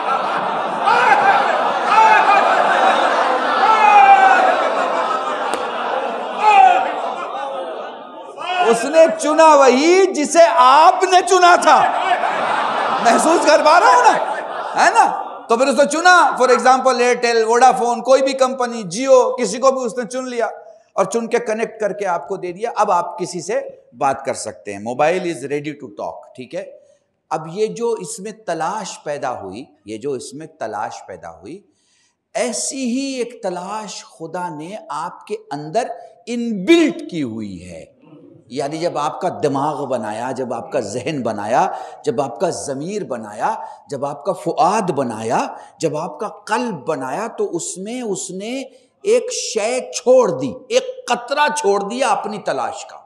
उसने चुना वही जिसे आपने चुना था। महसूस कर पा रहा हूं ना, है ना? तो फिर उसने चुना, फॉर एग्जाम्पल एयरटेल, वोडाफोन, कोई भी कंपनी, जियो, किसी को भी उसने चुन लिया और चुन के कनेक्ट करके आपको दे दिया। अब आप किसी से बात कर सकते हैं। Mobile is ready to talk. ठीक है, अब ये जो इसमें तलाश पैदा हुई, ये जो इसमें तलाश पैदा हुई, ऐसी ही एक तलाश खुदा ने आपके अंदर इनबिल्ट की हुई है। यानी जब आपका दिमाग बनाया, जब आपका जहन बनाया, जब आपका ज़मीर बनाया, जब आपका फुआद बनाया, जब आपका कल्ब बनाया, तो उसमें उसने एक शय छोड़ दी, एक कतरा छोड़ दिया अपनी तलाश का।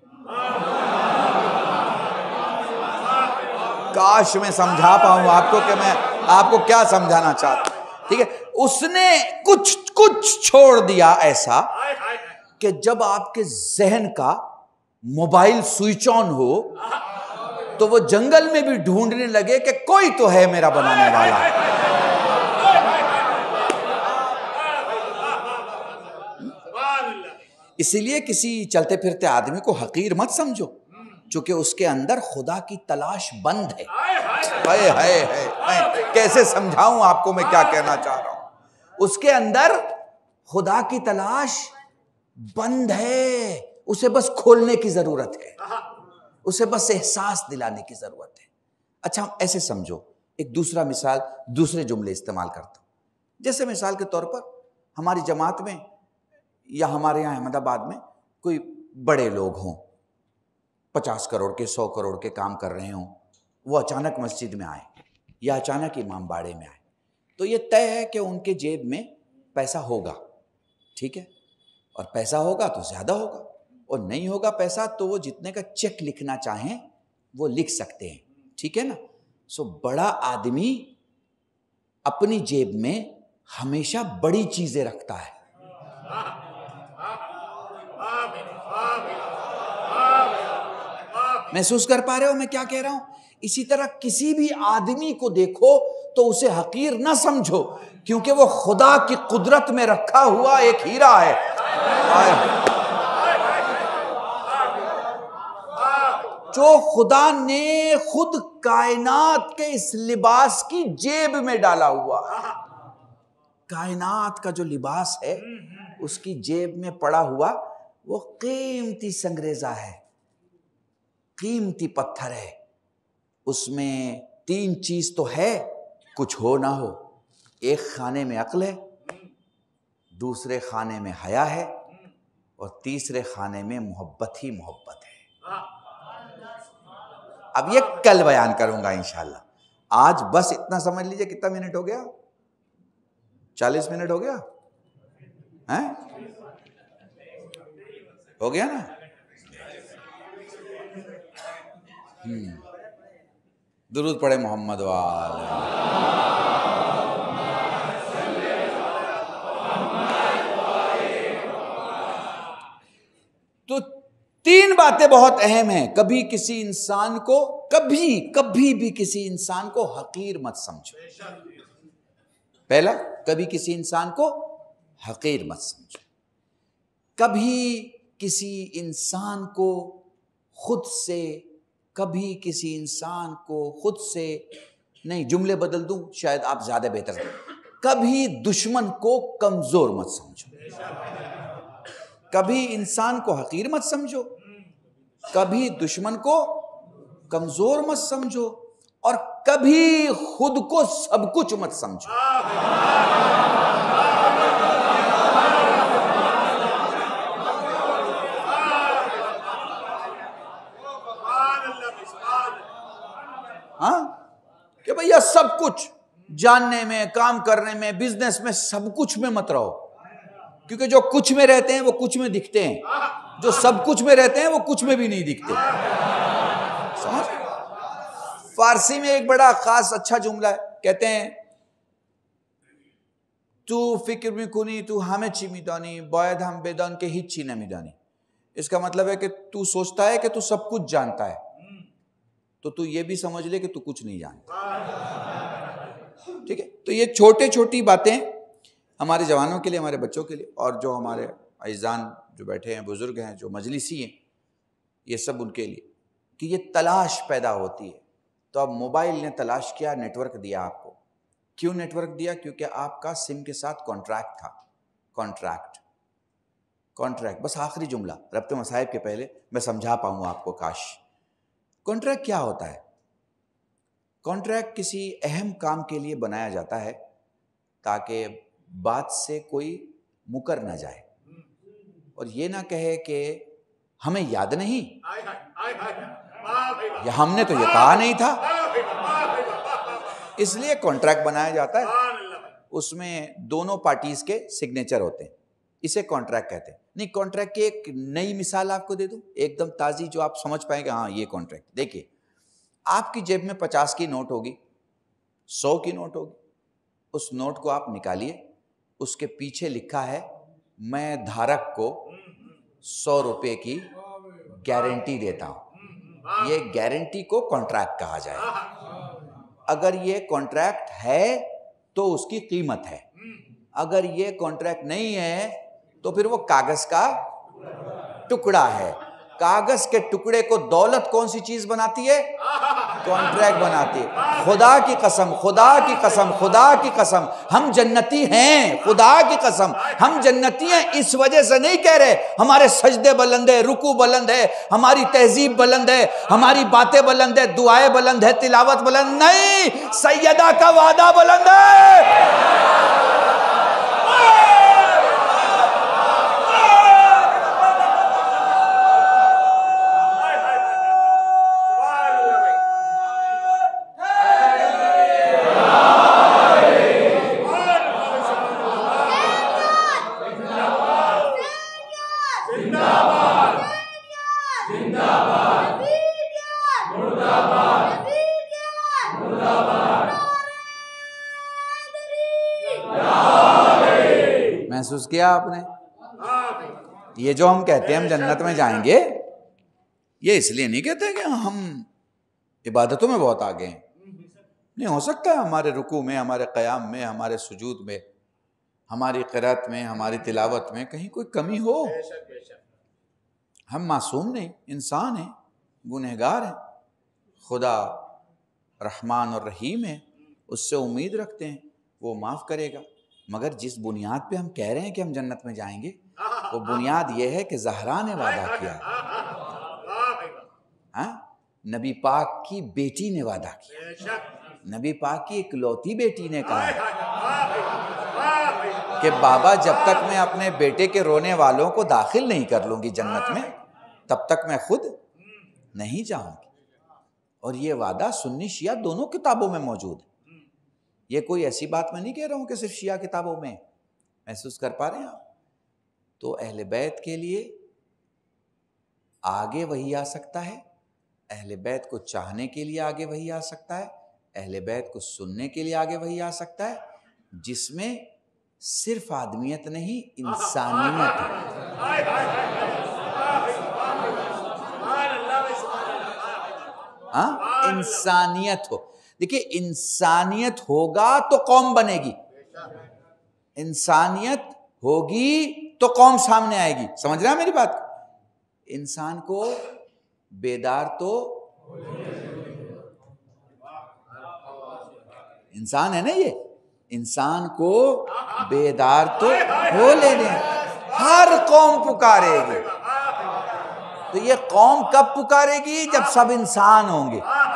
काश मैं समझा पाऊं आपको कि मैं आपको क्या समझाना चाहता हूं। ठीक है, उसने कुछ कुछ छोड़ दिया ऐसा कि जब आपके जहन का मोबाइल स्विच ऑन हो तो वो जंगल में भी ढूंढने लगे कि कोई तो है मेरा बनाने वाला। इसीलिए किसी चलते फिरते आदमी को हकीर मत समझो, क्योंकि उसके अंदर खुदा की तलाश बंद है। हाय हाय हाय, मैं कैसे समझाऊं आपको मैं क्या कहना चाह रहा हूं। उसके अंदर खुदा की तलाश बंद है, उसे बस खोलने की जरूरत है, उसे बस एहसास दिलाने की जरूरत है। अच्छा, ऐसे समझो, एक दूसरा मिसाल, दूसरे जुमले इस्तेमाल करता हूं। जैसे मिसाल के तौर पर हमारी जमात में या हमारे यहाँ अहमदाबाद में कोई बड़े लोग हों, पचास करोड़ के, सौ करोड़ के काम कर रहे हों, वो अचानक मस्जिद में आए या अचानक इमाम बाड़े में आए, तो ये तय है कि उनके जेब में पैसा होगा। ठीक है, और पैसा होगा तो ज़्यादा होगा, और नहीं होगा पैसा तो वो जितने का चेक लिखना चाहें वो लिख सकते हैं। ठीक है ना। सो बड़ा आदमी अपनी जेब में हमेशा बड़ी चीजें रखता है। महसूस कर पा रहे हो मैं क्या कह रहा हूं? इसी तरह किसी भी आदमी को देखो तो उसे हकीर ना समझो, क्योंकि वो खुदा की कुदरत में रखा हुआ एक हीरा है। जो खुदा ने खुद कायनात के इस लिबास की जेब में डाला हुआ। कायनात का जो लिबास है उसकी जेब में पड़ा हुआ वो कीमती संगरेजा है, कीमती पत्थर है। उसमें तीन चीज तो है, कुछ हो ना हो। एक खाने में अक्ल है, दूसरे खाने में हया है, और तीसरे खाने में मोहब्बत ही मोहब्बत है। अब ये कल बयान करूंगा इंशाल्लाह। आज बस इतना समझ लीजिए। कितना मिनट हो गया? चालीस मिनट हो गया हैं? हो गया ना? हम्म दुरूद पढ़े मोहम्मद वाले। तो तीन बातें बहुत अहम हैं। कभी किसी इंसान को, कभी कभी भी किसी इंसान को हकीर मत समझो। पहला, कभी किसी इंसान को हकीर मत समझो। कभी किसी इंसान को खुद से, कभी किसी इंसान को खुद से नहीं, जुमले बदल दूं शायद आप ज्यादा बेहतर हैं। कभी दुश्मन को कमजोर मत समझो। कभी इंसान को हकीर मत समझो, कभी दुश्मन को कमजोर मत समझो, और कभी खुद को सब कुछ मत समझो। हाँ, कि भैया सब कुछ जानने में, काम करने में, बिजनेस में, सब कुछ में मत रहो, क्योंकि जो कुछ में रहते हैं वो कुछ में दिखते हैं, जो सब कुछ में रहते हैं वो कुछ में भी नहीं दिखते। समझ? फारसी में एक बड़ा खास अच्छा जुमला है, कहते हैं तू फिक्र में कुनी तू हमें ची मिदानी बायद हम बेदान के ही ची न मिदानी। इसका मतलब है कि तू सोचता है कि तू सब कुछ जानता है, तो तू ये भी समझ ले कि तू कुछ नहीं जानता। ठीक है, तो ये छोटे छोटी बातें हमारे जवानों के लिए, हमारे बच्चों के लिए, और जो हमारे अज़ीज़ान जो बैठे हैं, बुजुर्ग हैं, जो मजलिसी हैं, ये सब उनके लिए, कि ये तलाश पैदा होती है। तो अब मोबाइल ने तलाश किया, नेटवर्क दिया आपको। क्यों नेटवर्क दिया? क्योंकि आपका सिम के साथ कॉन्ट्रैक्ट था। कॉन्ट्रैक्ट कॉन्ट्रैक्ट बस आखिरी जुमला रब्ते मसाइब के पहले मैं समझा पाऊँ आपको, काश। कॉन्ट्रैक्ट क्या होता है? कॉन्ट्रैक्ट किसी अहम काम के लिए बनाया जाता है ताकि बात से कोई मुकर ना जाए और ये ना कहे कि हमें याद नहीं, या हमने तो ये कहा नहीं था। इसलिए कॉन्ट्रैक्ट बनाया जाता है। उसमें दोनों पार्टीज के सिग्नेचर होते हैं। इसे कॉन्ट्रैक्ट कहते हैं। नहीं, कॉन्ट्रैक्ट की एक नई मिसाल आपको दे दूं, एकदम ताजी, जो आप समझ पाएंगे हाँ ये कॉन्ट्रैक्ट। देखिए, आपकी जेब में पचास की नोट होगी, सौ की नोट होगी, उस नोट को आप निकालिए, उसके पीछे लिखा है मैं धारक को सौ रुपए की गारंटी देता हूं। ये गारंटी को कॉन्ट्रैक्ट कहा जाए। अगर ये कॉन्ट्रैक्ट है तो उसकी कीमत है, अगर ये कॉन्ट्रैक्ट नहीं है तो फिर वो कागज का टुकड़ा है। कागज के टुकड़े को दौलत कौन सी चीज बनाती है? कॉन्ट्रैक्ट बनाती है। खुदा की कसम, खुदा की कसम, खुदा की कसम, हम जन्नती हैं, खुदा की कसम हम जन्नती हैं। इस वजह से नहीं कह रहे हमारे सजदे बुलंद है, रुकू बुलंद है, हमारी तहजीब बुलंद है, हमारी बातें बुलंद है, दुआएं बुलंद है, तिलावत बुलंद नहीं, सैयदा का वादा बुलंद है। महसूस किया आपने? ये जो हम कहते हैं हम जन्नत में जाएंगे, ये इसलिए नहीं कहते कि हम इबादतों में बहुत आगे हैं। नहीं हो सकता हमारे रुकू में, हमारे क़याम में, हमारे सुजूद में, हमारी क़िरात में, हमारी तिलावत में कहीं कोई कमी हो। हम मासूम नहीं, इंसान हैं, गुनहगार हैं। खुदा रहमान और रहीम है, उससे उम्मीद रखते हैं वो माफ़ करेगा। मगर जिस बुनियाद पे हम कह रहे हैं कि हम जन्नत में जाएंगे, वो बुनियाद ये है कि ज़हरा ने वादा किया, हाँ, नबी पाक की बेटी ने वादा किया, नबी पाक की इकलौती बेटी ने कहा कि बाबा जब तक मैं अपने बेटे के रोने वालों को दाखिल नहीं कर लूंगी जन्नत में, तब तक मैं खुद नहीं जाऊंगी। और ये वादा सुन्नी शिया दोनों किताबों में मौजूद है। ये कोई ऐसी बात मैं नहीं कह रहा हूं कि सिर्फ शिया किताबों में। महसूस कर पा रहे हैं आप? तो अहले बैत के लिए आगे वही आ सकता है, अहले बैत को चाहने के लिए आगे वही आ सकता है, अहले बैत को सुनने के लिए आगे वही आ सकता है, जिसमें सिर्फ आदमियत नहीं इंसानियत है। हाँ, इंसानियत हो। देखिए, इंसानियत होगा तो कौम बनेगी, इंसानियत होगी तो कौम सामने आएगी। समझ रहे हैं मेरी बात? इंसान को बेदार तो इंसान है ना, ये इंसान को बेदार तो हो लेने, हर कौम पुकारेगी। तो ये कौम कब पुकारेगी? जब सब इंसान होंगे।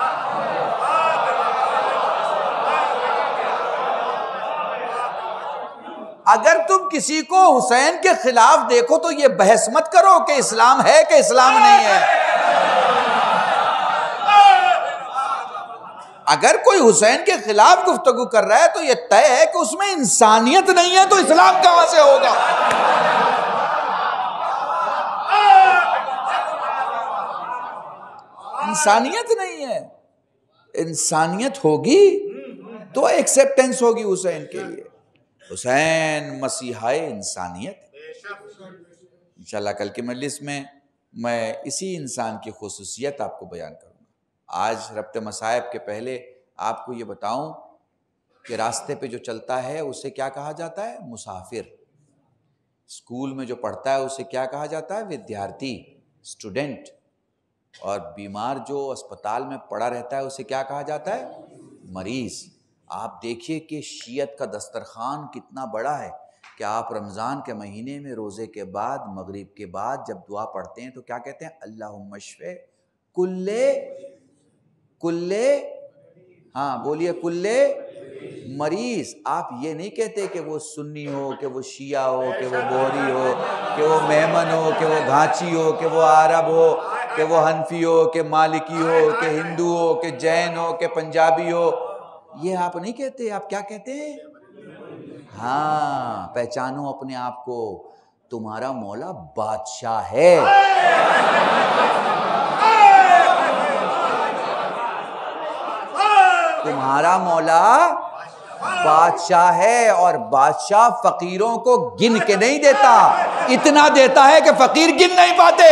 अगर तुम किसी को हुसैन के खिलाफ देखो तो ये बहस मत करो कि इस्लाम है कि इस्लाम नहीं है। अगर कोई हुसैन के खिलाफ गुफ्तगू कर रहा है तो ये तय है कि उसमें इंसानियत नहीं है, तो इस्लाम कहां से होगा? इंसानियत नहीं है। इंसानियत होगी तो एक्सेप्टेंस होगी हुसैन के लिए। हुसैन मसीहाए इंसानियत। इंशाल्लाह कल की मजलिस में मैं इसी इंसान की खुसूसियत आपको बयान करूंगा। आज रब्त मसाइब के पहले आपको ये बताऊं कि रास्ते पे जो चलता है उसे क्या कहा जाता है? मुसाफिर। स्कूल में जो पढ़ता है उसे क्या कहा जाता है? विद्यार्थी, स्टूडेंट। और बीमार जो अस्पताल में पड़ा रहता है उसे क्या कहा जाता है? मरीज। आप देखिए कि शियत का दस्तरखान कितना बड़ा है कि आप रमज़ान के महीने में रोज़े के बाद, मगरिब के बाद जब दुआ पढ़ते हैं तो क्या कहते हैं? अल्लाहुम्मा शफ़े कुल्ले कुल्ले, हाँ बोलिए, कुल्ले मरीज। आप ये नहीं कहते कि वो सुन्नी हो, कि वो शिया हो, कि वो बोहरी हो, कि वो मेमन हो, कि वो घाची हो, कि वो अरब हो, कि वो हनफी हो, कि मालिकी हो, कि हिंदू हो, कि जैन हो, कि पंजाबी हो। ये आप नहीं कहते। आप क्या कहते हैं? हाँ, पहचानो अपने आप को। तुम्हारा मौला बादशाह है। तुम्हारा मौला बादशाह है, और बादशाह फकीरों को गिन के नहीं देता, इतना देता है कि फकीर गिन नहीं पाते।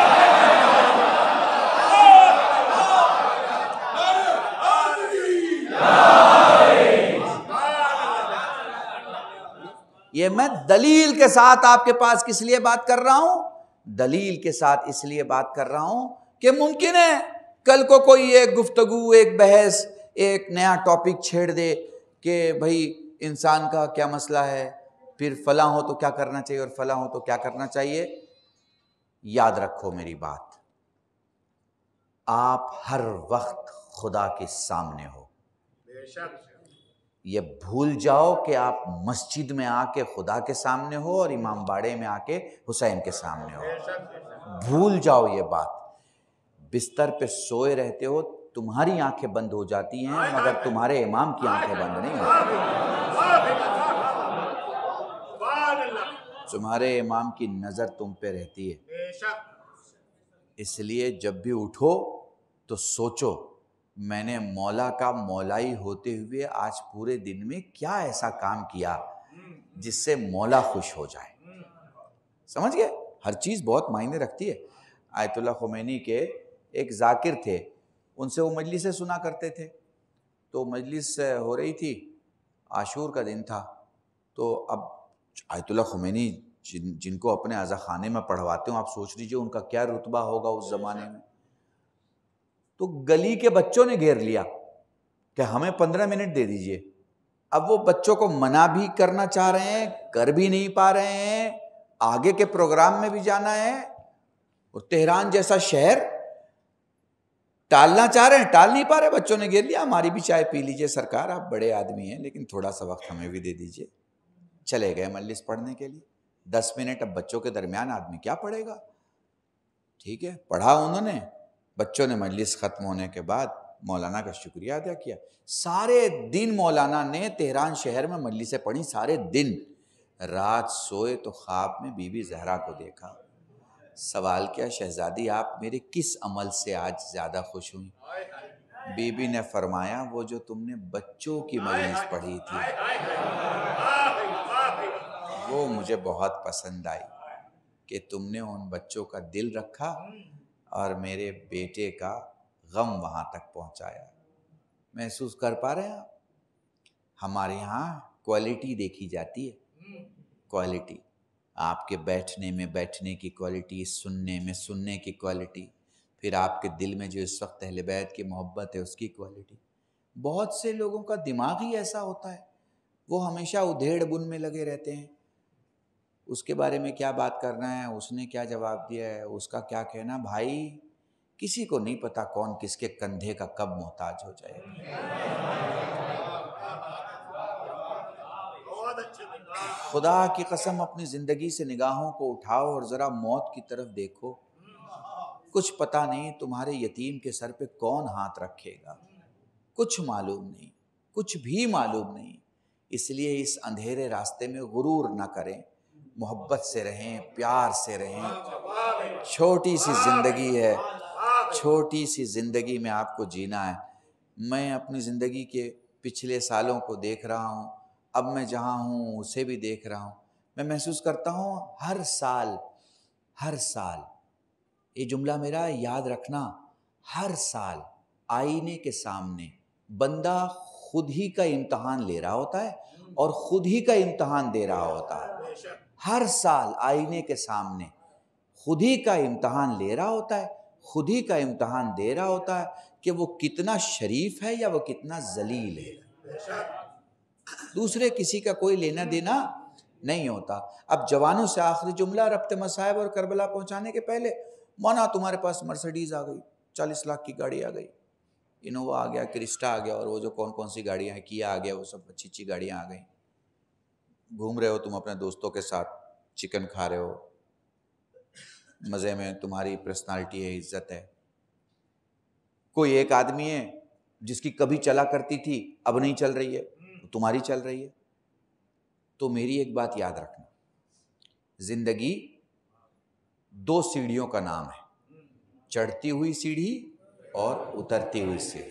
ये मैं दलील के साथ आपके पास किस लिए बात कर रहा हूं? दलील के साथ इसलिए बात कर रहा हूं कि मुमकिन है कल को कोई एक गुफ्तगू, एक बहस, एक नया टॉपिक छेड़ दे कि भाई इंसान का क्या मसला है, फिर फला हो तो क्या करना चाहिए और फला हो तो क्या करना चाहिए। याद रखो मेरी बात, आप हर वक्त खुदा के सामने हो। ये भूल जाओ कि आप मस्जिद में आके खुदा के सामने हो और इमाम बाड़े में आके हुसैन के सामने हो। भूल जाओ ये बात। बिस्तर पे सोए रहते हो, तुम्हारी आंखें बंद हो जाती हैं, मगर तुम्हारे इमाम की आंखें बंद नहीं होती। तुम्हारे इमाम की नजर तुम पे रहती है। इसलिए जब भी उठो तो सोचो, मैंने मौला का मौलाई होते हुए आज पूरे दिन में क्या ऐसा काम किया जिससे मौला खुश हो जाए। समझ गए? हर चीज़ बहुत मायने रखती है। आयतुल्लाह खुमैनी के एक जाकिर थे, उनसे वो मजलिसें सुना करते थे। तो मजलिस हो रही थी, आशूर का दिन था। तो अब आयतुल्लाह खुमैनी जिन जिनको अपने अज़ा खाने में पढ़वाते हो, आप सोच लीजिए उनका क्या रुतबा होगा उस ज़माने में। तो गली के बच्चों ने घेर लिया कि हमें पंद्रह मिनट दे दीजिए। अब वो बच्चों को मना भी करना चाह रहे हैं, कर भी नहीं पा रहे हैं, आगे के प्रोग्राम में भी जाना है, और तेहरान जैसा शहर टालना चाह रहे हैं, टाल नहीं पा रहे। बच्चों ने घेर लिया, हमारी भी चाय पी लीजिए सरकार, आप बड़े आदमी हैं, लेकिन थोड़ा सा वक्त हमें भी दे दीजिए। चले गए मजलिस पढ़ने के लिए। दस मिनट अब बच्चों के दरमियान आदमी क्या पढ़ेगा। ठीक है, पढ़ा उन्होंने। बच्चों ने मजलिस ख़त्म होने के बाद मौलाना का शुक्रिया अदा किया। सारे दिन मौलाना ने तेहरान शहर में मजलिसें पढ़ी, सारे दिन। रात सोए तो ख्वाब में बीबी जहरा को देखा। सवाल किया, शहजादी आप मेरे किस अमल से आज ज़्यादा खुश हुई? बीबी ने फरमाया, वो जो तुमने बच्चों की मजलिस पढ़ी थी वो मुझे बहुत पसंद आई, कि तुमने उन बच्चों का दिल रखा और मेरे बेटे का गम वहाँ तक पहुँचाया। महसूस कर पा रहे हैं आप? हमारे यहाँ क्वालिटी देखी जाती है, क्वालिटी। आपके बैठने में बैठने की क्वालिटी, सुनने में सुनने की क्वालिटी, फिर आपके दिल में जो इस वक्त अहले बैत की मोहब्बत है उसकी क्वालिटी। बहुत से लोगों का दिमाग ही ऐसा होता है, वो हमेशा उधेड़ बुन में लगे रहते हैं। उसके बारे में क्या बात करना है, उसने क्या जवाब दिया है, उसका क्या कहना। भाई किसी को नहीं पता कौन किसके कंधे का कब मोहताज हो जाए। खुदा की कसम, अपनी ज़िंदगी से निगाहों को उठाओ और ज़रा मौत की तरफ देखो। कुछ पता नहीं तुम्हारे यतीम के सर पे कौन हाथ रखेगा, कुछ मालूम नहीं, कुछ भी मालूम नहीं। इसलिए इस अंधेरे रास्ते में गुरूर ना करें, मोहब्बत से रहें, प्यार से रहें। छोटी सी ज़िंदगी है, छोटी सी ज़िंदगी में आपको जीना है। मैं अपनी ज़िंदगी के पिछले सालों को देख रहा हूँ, अब मैं जहाँ हूँ उसे भी देख रहा हूँ। मैं महसूस करता हूँ हर साल हर साल ये जुमला मेरा याद रखना, हर साल आईने के सामने बंदा खुद ही का इम्तहान ले रहा होता है और खुद ही का इम्तहान दे रहा होता है। हर साल आईने के सामने खुद ही का इम्तहान ले रहा होता है, खुद ही का इम्तहान दे रहा होता है कि वो कितना शरीफ है या वो कितना जलील है। दूसरे किसी का कोई लेना देना नहीं होता। अब जवानों से आखिरी जुमला रब्ते मसाइब और करबला पहुंचाने के पहले, मौना तुम्हारे पास मर्सिडीज आ गई, चालीस लाख की गाड़ी आ गई, इनोवा आ गया, क्रिस्टा आ गया, और वो जो कौन कौन सी गाड़ियाँ हैं, किया आ गया, वो सब अच्छी अच्छी गाड़ियाँ आ गई। घूम रहे हो तुम अपने दोस्तों के साथ, चिकन खा रहे हो, मज़े में, तुम्हारी पर्सनालिटी है, इज्जत है। कोई एक आदमी है जिसकी कभी चला करती थी, अब नहीं चल रही है, तुम्हारी चल रही है। तो मेरी एक बात याद रखना, जिंदगी दो सीढ़ियों का नाम है, चढ़ती हुई सीढ़ी और उतरती हुई सीढ़ी।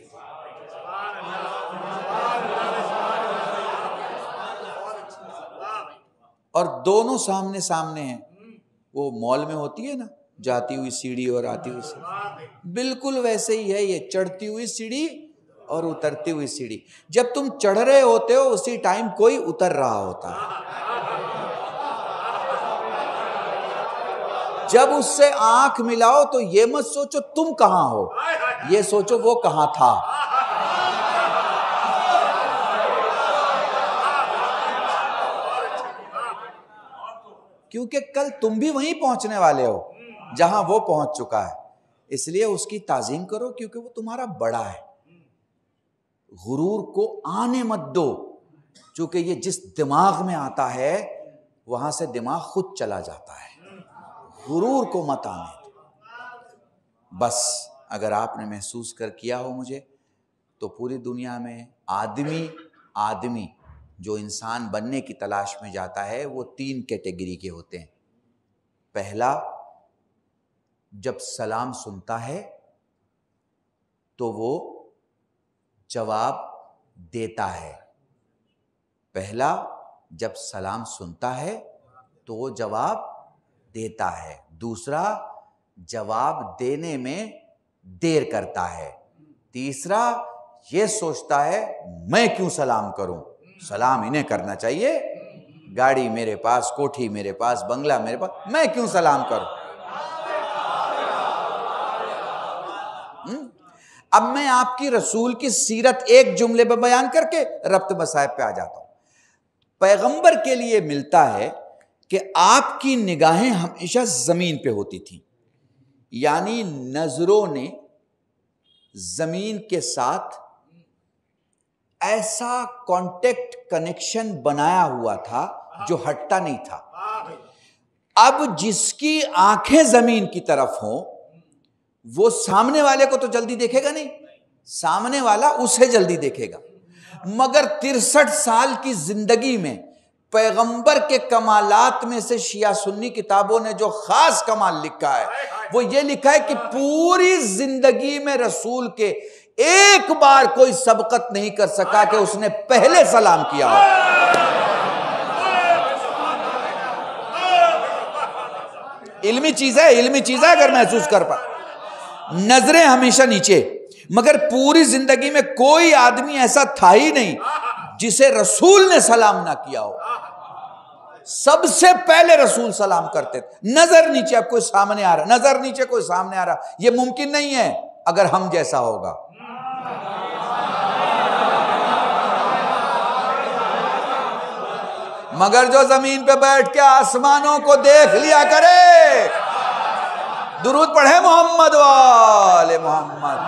और दोनों सामने सामने हैं। वो मॉल में होती है ना, जाती हुई सीढ़ी और आती हुई सीढ़ी, बिल्कुल वैसे ही है ये, चढ़ती हुई सीढ़ी और उतरती हुई सीढ़ी। जब तुम चढ़ रहे होते हो उसी टाइम कोई उतर रहा होता है। जब उससे आंख मिलाओ तो ये मत सोचो तुम कहां हो, ये सोचो वो कहां था। क्योंकि कल तुम भी वहीं पहुंचने वाले हो जहां वो पहुंच चुका है, इसलिए उसकी ताजीम करो क्योंकि वो तुम्हारा बड़ा है। गुरूर को आने मत दो, क्योंकि ये जिस दिमाग में आता है वहां से दिमाग खुद चला जाता है। गुरूर को मत आने दो। बस अगर आपने महसूस कर किया हो मुझे, तो पूरी दुनिया में आदमी आदमी जो इंसान बनने की तलाश में जाता है वो तीन कैटेगरी के होते हैं। पहला, जब सलाम सुनता है तो वो जवाब देता है। पहला, जब सलाम सुनता है तो वो जवाब देता है। दूसरा, जवाब देने में देर करता है। तीसरा, ये सोचता है मैं क्यों सलाम करूं, सलाम इन्हें करना चाहिए, गाड़ी मेरे पास, कोठी मेरे पास, बंगला मेरे पास, मैं क्यों सलाम करूं। हुँ? अब मैं आपकी रसूल की सीरत एक जुमले में बयान करके रब्त मसाइब पे आ जाता हूं। पैगंबर के लिए मिलता है कि आपकी निगाहें हमेशा जमीन पे होती थी, यानी नजरों ने जमीन के साथ ऐसा कांटेक्ट कनेक्शन बनाया हुआ था जो हटता नहीं था। अब जिसकी आंखें जमीन की तरफ हों वो सामने वाले को तो जल्दी देखेगा नहीं, सामने वाला उसे जल्दी देखेगा। मगर तिरसठ साल की जिंदगी में पैगंबर के कमालात में से शिया सुन्नी किताबों ने जो खास कमाल लिखा है वो ये लिखा है कि पूरी जिंदगी में रसूल के एक बार कोई सबकत नहीं कर सका कि उसने पहले सलाम किया हो। इल्मी चीज है, इल्मी चीज है। अगर महसूस कर पा, नजरें हमेशा नीचे, मगर पूरी जिंदगी में कोई आदमी ऐसा था ही नहीं जिसे रसूल ने सलाम ना किया हो। सबसे पहले रसूल सलाम करते थे। नजर नीचे, अब कोई सामने आ रहा, नजर नीचे कोई सामने आ रहा, यह मुमकिन नहीं है अगर हम जैसा होगा। मगर जो जमीन पे बैठ के आसमानों को देख लिया करे, दुरूद पढ़े मोहम्मद वाले मोहम्मद।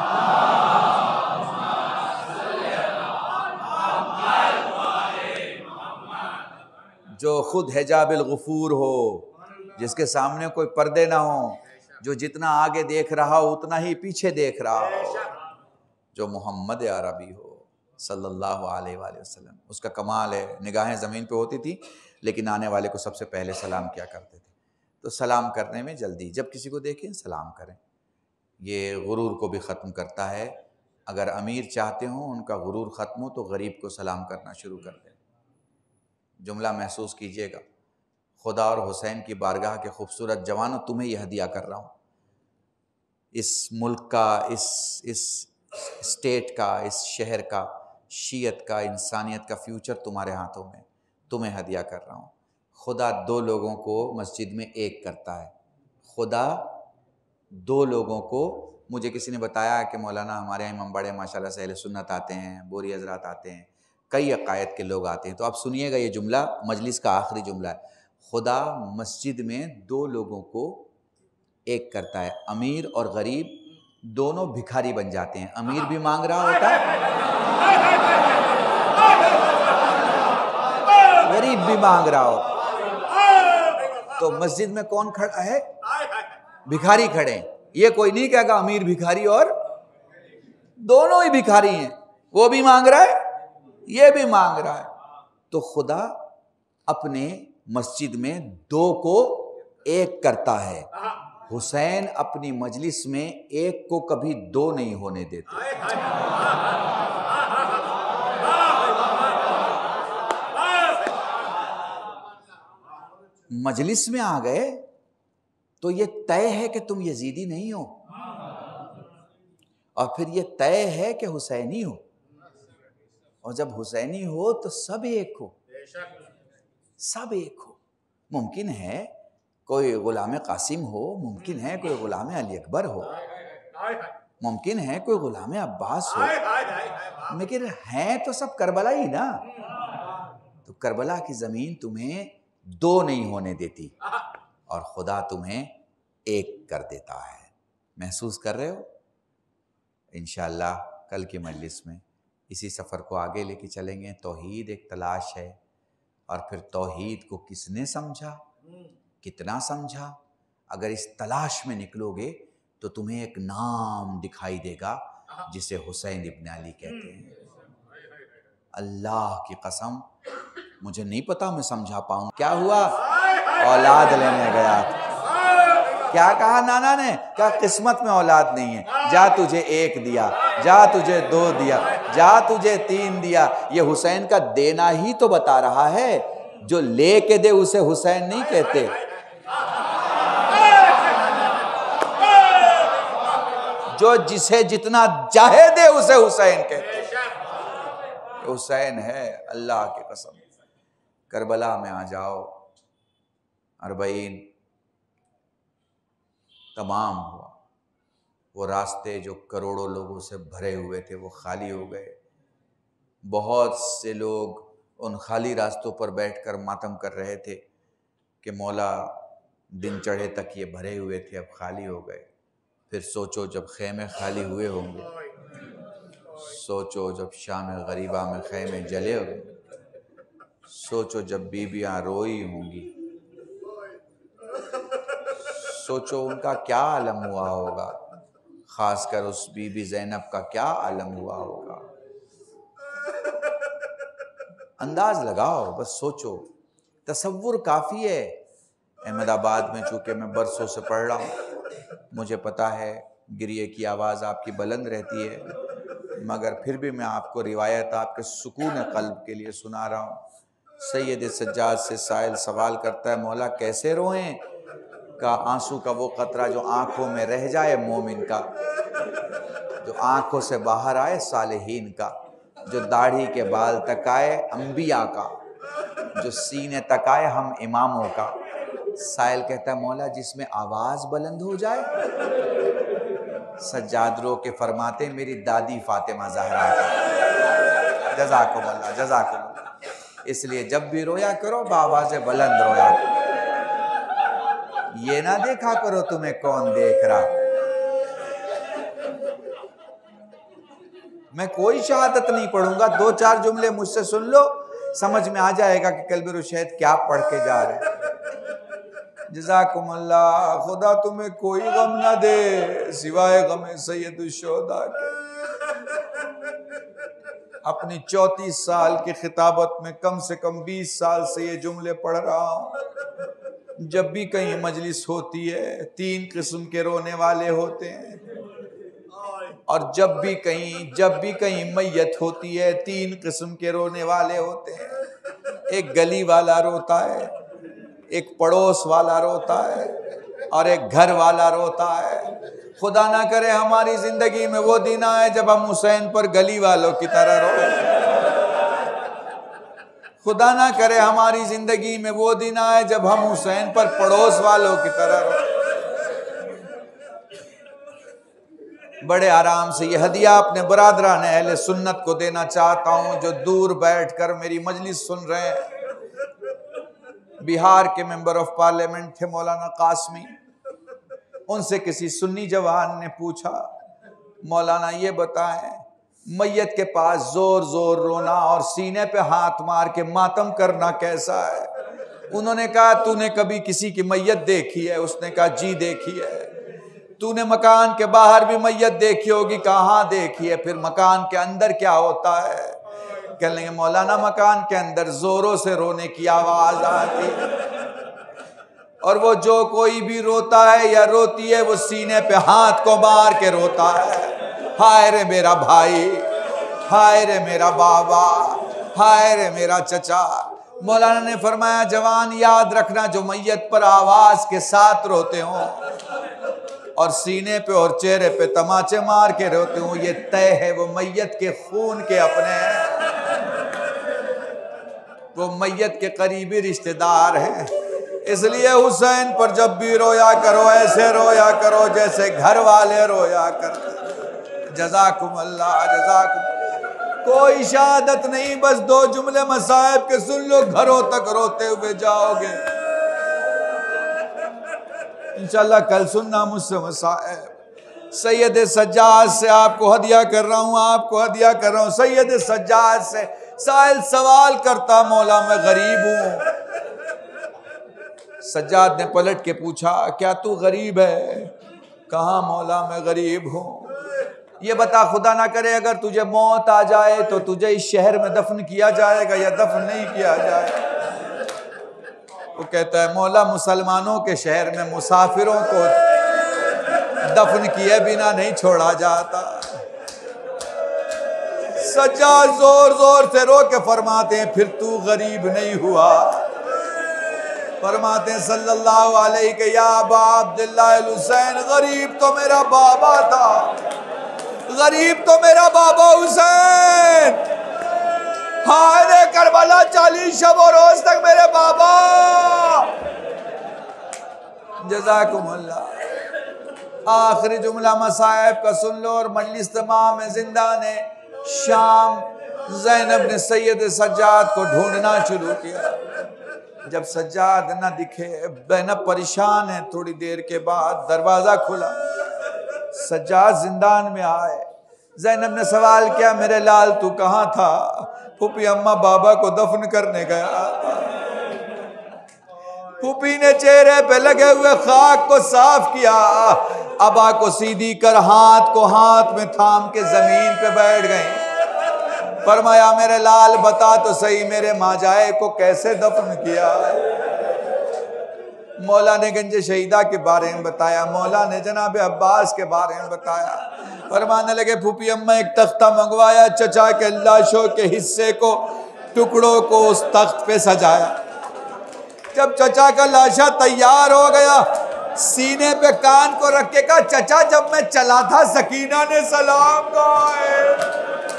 जो खुद हिजाबिल गफूर हो, जिसके सामने कोई पर्दे ना हो, जो जितना आगे देख रहा हो उतना ही पीछे देख रहा हो, जो मोहम्मद अरबी हो सल्लल्लाहु अलैहि वसल्लम। उसका कमाल है, निगाहें ज़मीन पे होती थी लेकिन आने वाले को सबसे पहले सलाम किया करते थे। तो सलाम करने में जल्दी, जब किसी को देखें सलाम करें। ये गुरूर को भी ख़त्म करता है। अगर अमीर चाहते हों उनका गुरूर ख़त्म हो तो गरीब को सलाम करना शुरू कर दें। जुमला महसूस कीजिएगा, खुदा और हुसैन की बारगाह के खूबसूरत जवानों, तुम्हें यह हदिया कर रहा हूँ। इस मुल्क का, इस इस स्टेट का, इस शहर का, शीयत का, इंसानियत का फ्यूचर तुम्हारे हाथों में, तुम्हें हदिया कर रहा हूँ। खुदा दो लोगों को मस्जिद में एक करता है। खुदा दो लोगों को, मुझे किसी ने बताया कि मौलाना हमारे यहाँ इमाम बड़े माशाल्लाह से अहले सुन्नत आते हैं, बोरी हजरात आते हैं, कई अकायद के लोग आते हैं। तो आप सुनिएगा, ये जुमला मजलिस का आखिरी जुमला है। खुदा मस्जिद में दो लोगों को एक करता है। अमीर और गरीब दोनों भिखारी बन जाते हैं। अमीर भी मांग रहा होता है, गरीब भी मांग रहा होता है। तो मस्जिद में कौन खड़ा है? भिखारी खड़े हैं। ये कोई नहीं कहेगा अमीर भिखारी, और दोनों ही भिखारी हैं। वो भी मांग रहा है, ये भी मांग रहा है। तो खुदा अपने मस्जिद में दो को एक करता है। हुसैन अपनी मजलिस में एक को कभी दो नहीं होने देते। मजलिस में आ गए तो ये तय है कि तुम यजीदी नहीं हो, और फिर ये तय है कि हुसैनी हो, और जब हुसैनी हो तो सब एक हो, सब एक हो। मुमकिन है कोई गुलाम कासिम हो, मुमकिन है कोई गुलाम अली अकबर हो, मुमकिन है कोई गुलाम अब्बास हो, लेकिन हैं तो सब करबला ही ना। तो करबला की जमीन तुम्हें दो नहीं होने देती और खुदा तुम्हें एक कर देता है। महसूस कर रहे हो? इंशाअल्लाह कल की मजलिस में इसी सफ़र को आगे लेके चलेंगे। तौहीद एक तलाश है, और फिर तौहीद को किसने समझा, कितना समझा। अगर इस तलाश में निकलोगे तो तुम्हें एक नाम दिखाई देगा जिसे हुसैन इब्न अली कहते हैं। अल्लाह की कसम मुझे नहीं पता मैं समझा पाऊँ। क्या हुआ? औलाद लेने गया था। क्या कहा नाना ने? क्या किस्मत में औलाद नहीं है? जा तुझे एक दिया, जा तुझे दो दिया, जा तुझे तीन दिया। ये हुसैन का देना ही तो बता रहा है। जो ले के दे उसे हुसैन नहीं कहते। जो जिसे जितना चाहे दे उसे हुसैन कहते। हुसैन है, अल्लाह की कसम। करबला में आ जाओ, अरबईन तमाम हुआ। वो रास्ते जो करोड़ों लोगों से भरे हुए थे वो खाली हो गए। बहुत से लोग उन खाली रास्तों पर बैठकर मातम कर रहे थे कि मौला दिन चढ़े तक ये भरे हुए थे, अब खाली हो गए। फिर सोचो जब खेमे खाली हुए होंगे, सोचो जब शाम गरीबा में खेमे जले होंगे, सोचो जब बीबियाँ रोई होंगी, सोचो उनका क्या आलम हुआ होगा। खासकर उस बीबी ज़ैनब का क्या आलम हुआ होगा। अंदाज लगाओ, बस सोचो, तसव्वुर काफ़ी है। अहमदाबाद में चूँकि मैं बरसों से पढ़ रहा हूँ, मुझे पता है गिरिए की आवाज़ आपकी बुलंद रहती है, मगर फिर भी मैं आपको रिवायत आपके सुकून क़ल्ब के लिए सुना रहा हूँ। सैयद सज्जाद से साइल सवाल करता है, मौला कैसे रोएं? का आंसू का वो कतरा जो आँखों में रह जाए मोमिन का, जो आँखों से बाहर आए सालेहीन का, जो दाढ़ी के बाल तकाए अंबिया का, जो सीने तकाए हम इमामों का। साइल कहता है मौला जिसमें आवाज़ बुलंद हो जाए। सज्जाद रो के फरमाते मेरी दादी फातिमा ज़हरा का। जज़ाकुमुल्लाह, जज़ाकुमुल्लाह। इसलिए जब भी रोया करो बावाज़ बुलंद रोया करो। ये ना देखा करो तुम्हें कौन देख रहा। मैं कोई शहादत नहीं पढ़ूंगा, दो चार जुमले मुझसे सुन लो, समझ में आ जाएगा कि कल्बे रुशैद क्या पढ़ के जा रहे हैं। जज़ाकुमुल्लाह। खुदा तुम्हें कोई गम ना दे सिवाय गम सैयद शुहदा के। अपनी चौंतीस साल की खिताबत में कम से कम बीस साल से ये जुमले पढ़ रहा हूँ। जब भी कहीं मजलिस होती है तीन किस्म के रोने वाले होते हैं, और जब भी कहीं जब भी कहीं मैयत होती है तीन किस्म के रोने वाले होते हैं। एक गली वाला रोता है, एक पड़ोस वाला रोता है, और एक घर वाला रोता है। खुदा ना करे हमारी जिंदगी में वो दिन आए जब हम हुसैन पर गली वालों की तरह रोए। खुदा ना करे हमारी जिंदगी में वो दिन आए जब हम हुसैन पर पड़ोस वालों की तरह रोए। बड़े आराम से ये हदिया अपने बरादरान अहले सुन्नत को देना चाहता हूँ जो दूर बैठकर मेरी मजलिस सुन रहे हैं। बिहार के मेंबर ऑफ पार्लियामेंट थे मौलाना कासमी। उनसे किसी सुन्नी जवान ने पूछा, मौलाना ये बताएं मैयत के पास जोर जोर रोना और सीने पे हाथ मार के मातम करना कैसा है। उन्होंने कहा तूने कभी किसी की मैयत देखी है? उसने कहा जी देखी है। तूने मकान के बाहर भी मैयत देखी होगी? कहाँ देखी है? फिर मकान के अंदर क्या होता है? कहने लगे मौलाना मकान के अंदर जोरों से रोने की आवाज आती है, और वो जो कोई भी रोता है या रोती है वो सीने पे हाथ को मार के रोता है, हाय रे मेरा भाई, हाय रे मेरा बाबा, हाय रे मेरा चचा। मौलाना ने फरमाया जवान याद रखना, जो मैयत पर आवाज के साथ रोते हो और सीने पे और चेहरे पे तमाचे मार के रोते हो, ये तय है वो मैयत के खून के अपने हैं, वो मैयत के करीबी रिश्तेदार हैं। इसलिए हुसैन पर जब भी रोया करो ऐसे रोया करो जैसे घर वाले रोया करते। जज़ाकुम अल्लाह, जज़ाकुम। कोई शहादत नहीं, बस दो जुमले मसाइब के सुन लो, घरों तक रोते हुए जाओगे इंशाल्लाह। कल सुनना मुझसे मसाइब। सैयद सज्जाद से आपको हदिया कर रहा हूँ, आपको हदिया कर रहा हूँ। सैयद सज्जाद से साहिल सवाल करता, मौला मैं गरीब हूँ। सज्जाद ने पलट के पूछा क्या तू गरीब है? कहा मौला मैं गरीब हूँ। ये बता खुदा ना करे अगर तुझे मौत आ जाए तो तुझे इस शहर में दफन किया जाएगा या दफन नहीं किया जाएगा? वो कहता है मौला मुसलमानों के शहर में मुसाफिरों को दफन किए बिना नहीं छोड़ा जाता। सज्जाद जोर जोर से रो के फरमाते हैं फिर तू गरीब नहीं हुआ। फरमाते हैं सल्लल्लाहु अलैहि के या अबा अब्दुल्लाह अल हुसैन, गरीब तो मेरा बाबा था, गरीब तो मेरा बाबा हुसैन। हाय रे करबला चालीस शब और रोज तक मेरे बाबा। जज़ाकुम अल्लाह। आखिरी जुमला मसाइब का सुन लो और मजलिस तमाम में जिंदा ने शाम ज़ैनब ने सैयद सज्जाद को ढूंढना शुरू किया। जब सज्जाद न दिखे, ज़ैनब परेशान है। थोड़ी देर के बाद दरवाजा खुला, सज्जाद जिंदान में आए। ज़ैनब ने सवाल किया मेरे लाल तू कहाँ था? फूफी अम्मा बाबा को दफन करने गया था। फूफी ने चेहरे पे लगे हुए खाक को साफ किया, अबा को सीधी कर हाथ को हाथ में थाम के जमीन पे बैठ गई। फरमाया मेरे लाल बता तो सही मेरे माजाए को कैसे दफन किया? मौला ने गंज शहीदा के बारे में बताया, मौला ने जनाब अब्बास के बारे में बताया। फरमाने लगे फूफी अम्मा एक तख्ता मंगवाया, चचा के लाशों के हिस्से को टुकड़ों को उस तख्त पे सजाया। जब चचा का लाशा तैयार हो गया, सीने पे कान को रख के कहा चचा जब मैं चला था सकीना ने सलाम कहा है।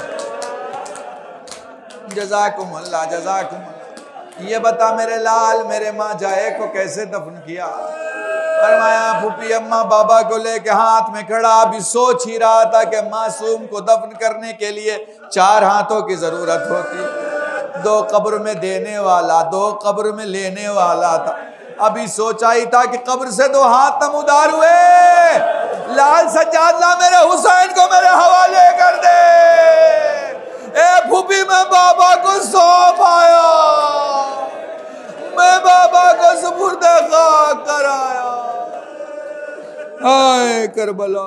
जज़ाकुम अल्लाह, जज़ाकुम अल्लाह। ये बता मेरे लाल मेरे माँ जाए को कैसे दफन किया? फरमाया फूफी अम्मा बाबा को लेके हाथ में खड़ा, अभी सोच ही रहा था कि मासूम को दफन करने के लिए चार हाथों की जरूरत होती, दो कब्र में देने वाला, दो कब्र में लेने वाला था। अभी सोचा ही था कि कब्र से दो हाथ नमूदार हुए, लाल सज्जाद ला मेरे हुसैन को मेरे हवाले कर दे। ए फूफी मैं बाबा को सौंप आया, मैं बाबा को सुपुर्द खाक कर आया। हाय करबला।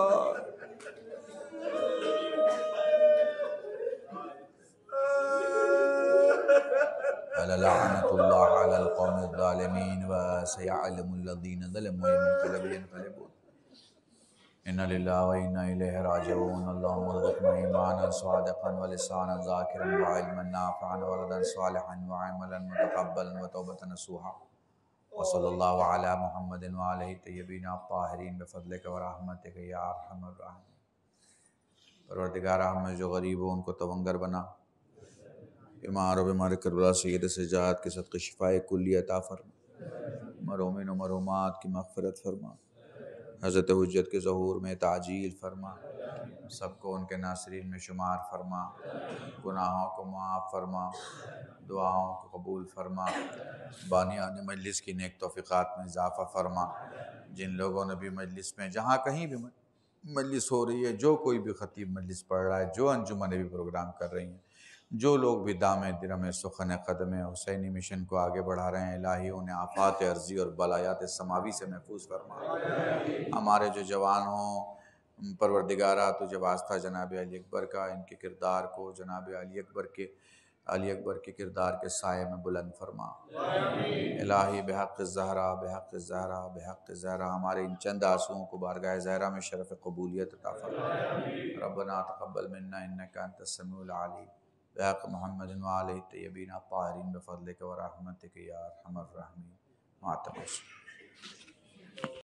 लअनतुल्लाह अलल कौमिज़ ज़ालिमीन व सयअलमुल लज़ीना ज़लमू यनक़लिबू यनक़लिबून। इन्ना लिल्लाहि व इन्ना इलैहि राजिऊन। अल्लाहुम्मा रज़क़ना ईमानन सादिक़न व लिसानन ज़ाकिरन व इल्मन नाफ़िअन व वलदन सालिहन व अमलन मुतक़ब्बलन व तौबतन नसूहा। व सल्लल्लाहु अला मुहम्मदिन व आलिहि तय्यबीन अत्ताहिरीन बिफ़ज़लिका व रहमतिका या अरहमर राहिमीन। परवरदिगार हमें जो गरीब हो उनको तवंगर बना, बीमार व बीमार करबला सैयद सज्जाद के सदक़े शिफ़ाए कुल्ली अता फरमा, मरूमिन व मरूमात की मग़फ़िरत फरमा, हज़रत हुज्जत के ज़हूर में ताजील फरमा, सबको उनके नासरीन में शुमार फरमा, गुनाहों को माफ़ फरमा, दुआओं को कबूल फरमा, बानियान मजलिस की नेक तौफ़ीक़ात में इज़ाफ़ा फरमा। जिन लोगों ने भी मजलिस में जहाँ कहीं भी मजलिस हो रही है, जो कोई भी ख़तीब मजलिस पढ़ रहा है, जो अंजुमन भी प्रोग्राम कर रही हैं, जो लोग भी दामे दिरम सुखन क़दम हुसैनी मिशन को आगे बढ़ा रहे हैं, इलाही उन्हें आफ़ात अर्ज़ी और बलायात समावी से महफूज फरमा। हमारे जो जवान हों परवरदिगारा तुझे वास्ता जनाब अली अकबर का, इनके किरदार को जनाब अली अकबर के अली अकबर के किरदार के साये में बुलंद फरमा। इलाही बेहक़ ज़हरा बेहक़ ज़हरा बेहक़ ज़हरा हमारे इन चंद आंसुओं को बारगाह ज़हरा में शरफ़ क़बूलियत अता फरमा। रब्बना तक़ब्बल मिन्ना इन्नका अंतस समीउल अलीम बेहक़ मुहम्मदिन व आलिहि तय्यबीन अत्ताहिरीन बिफ़ज़लिका व रहमतिका या अरहमर राहिमीन।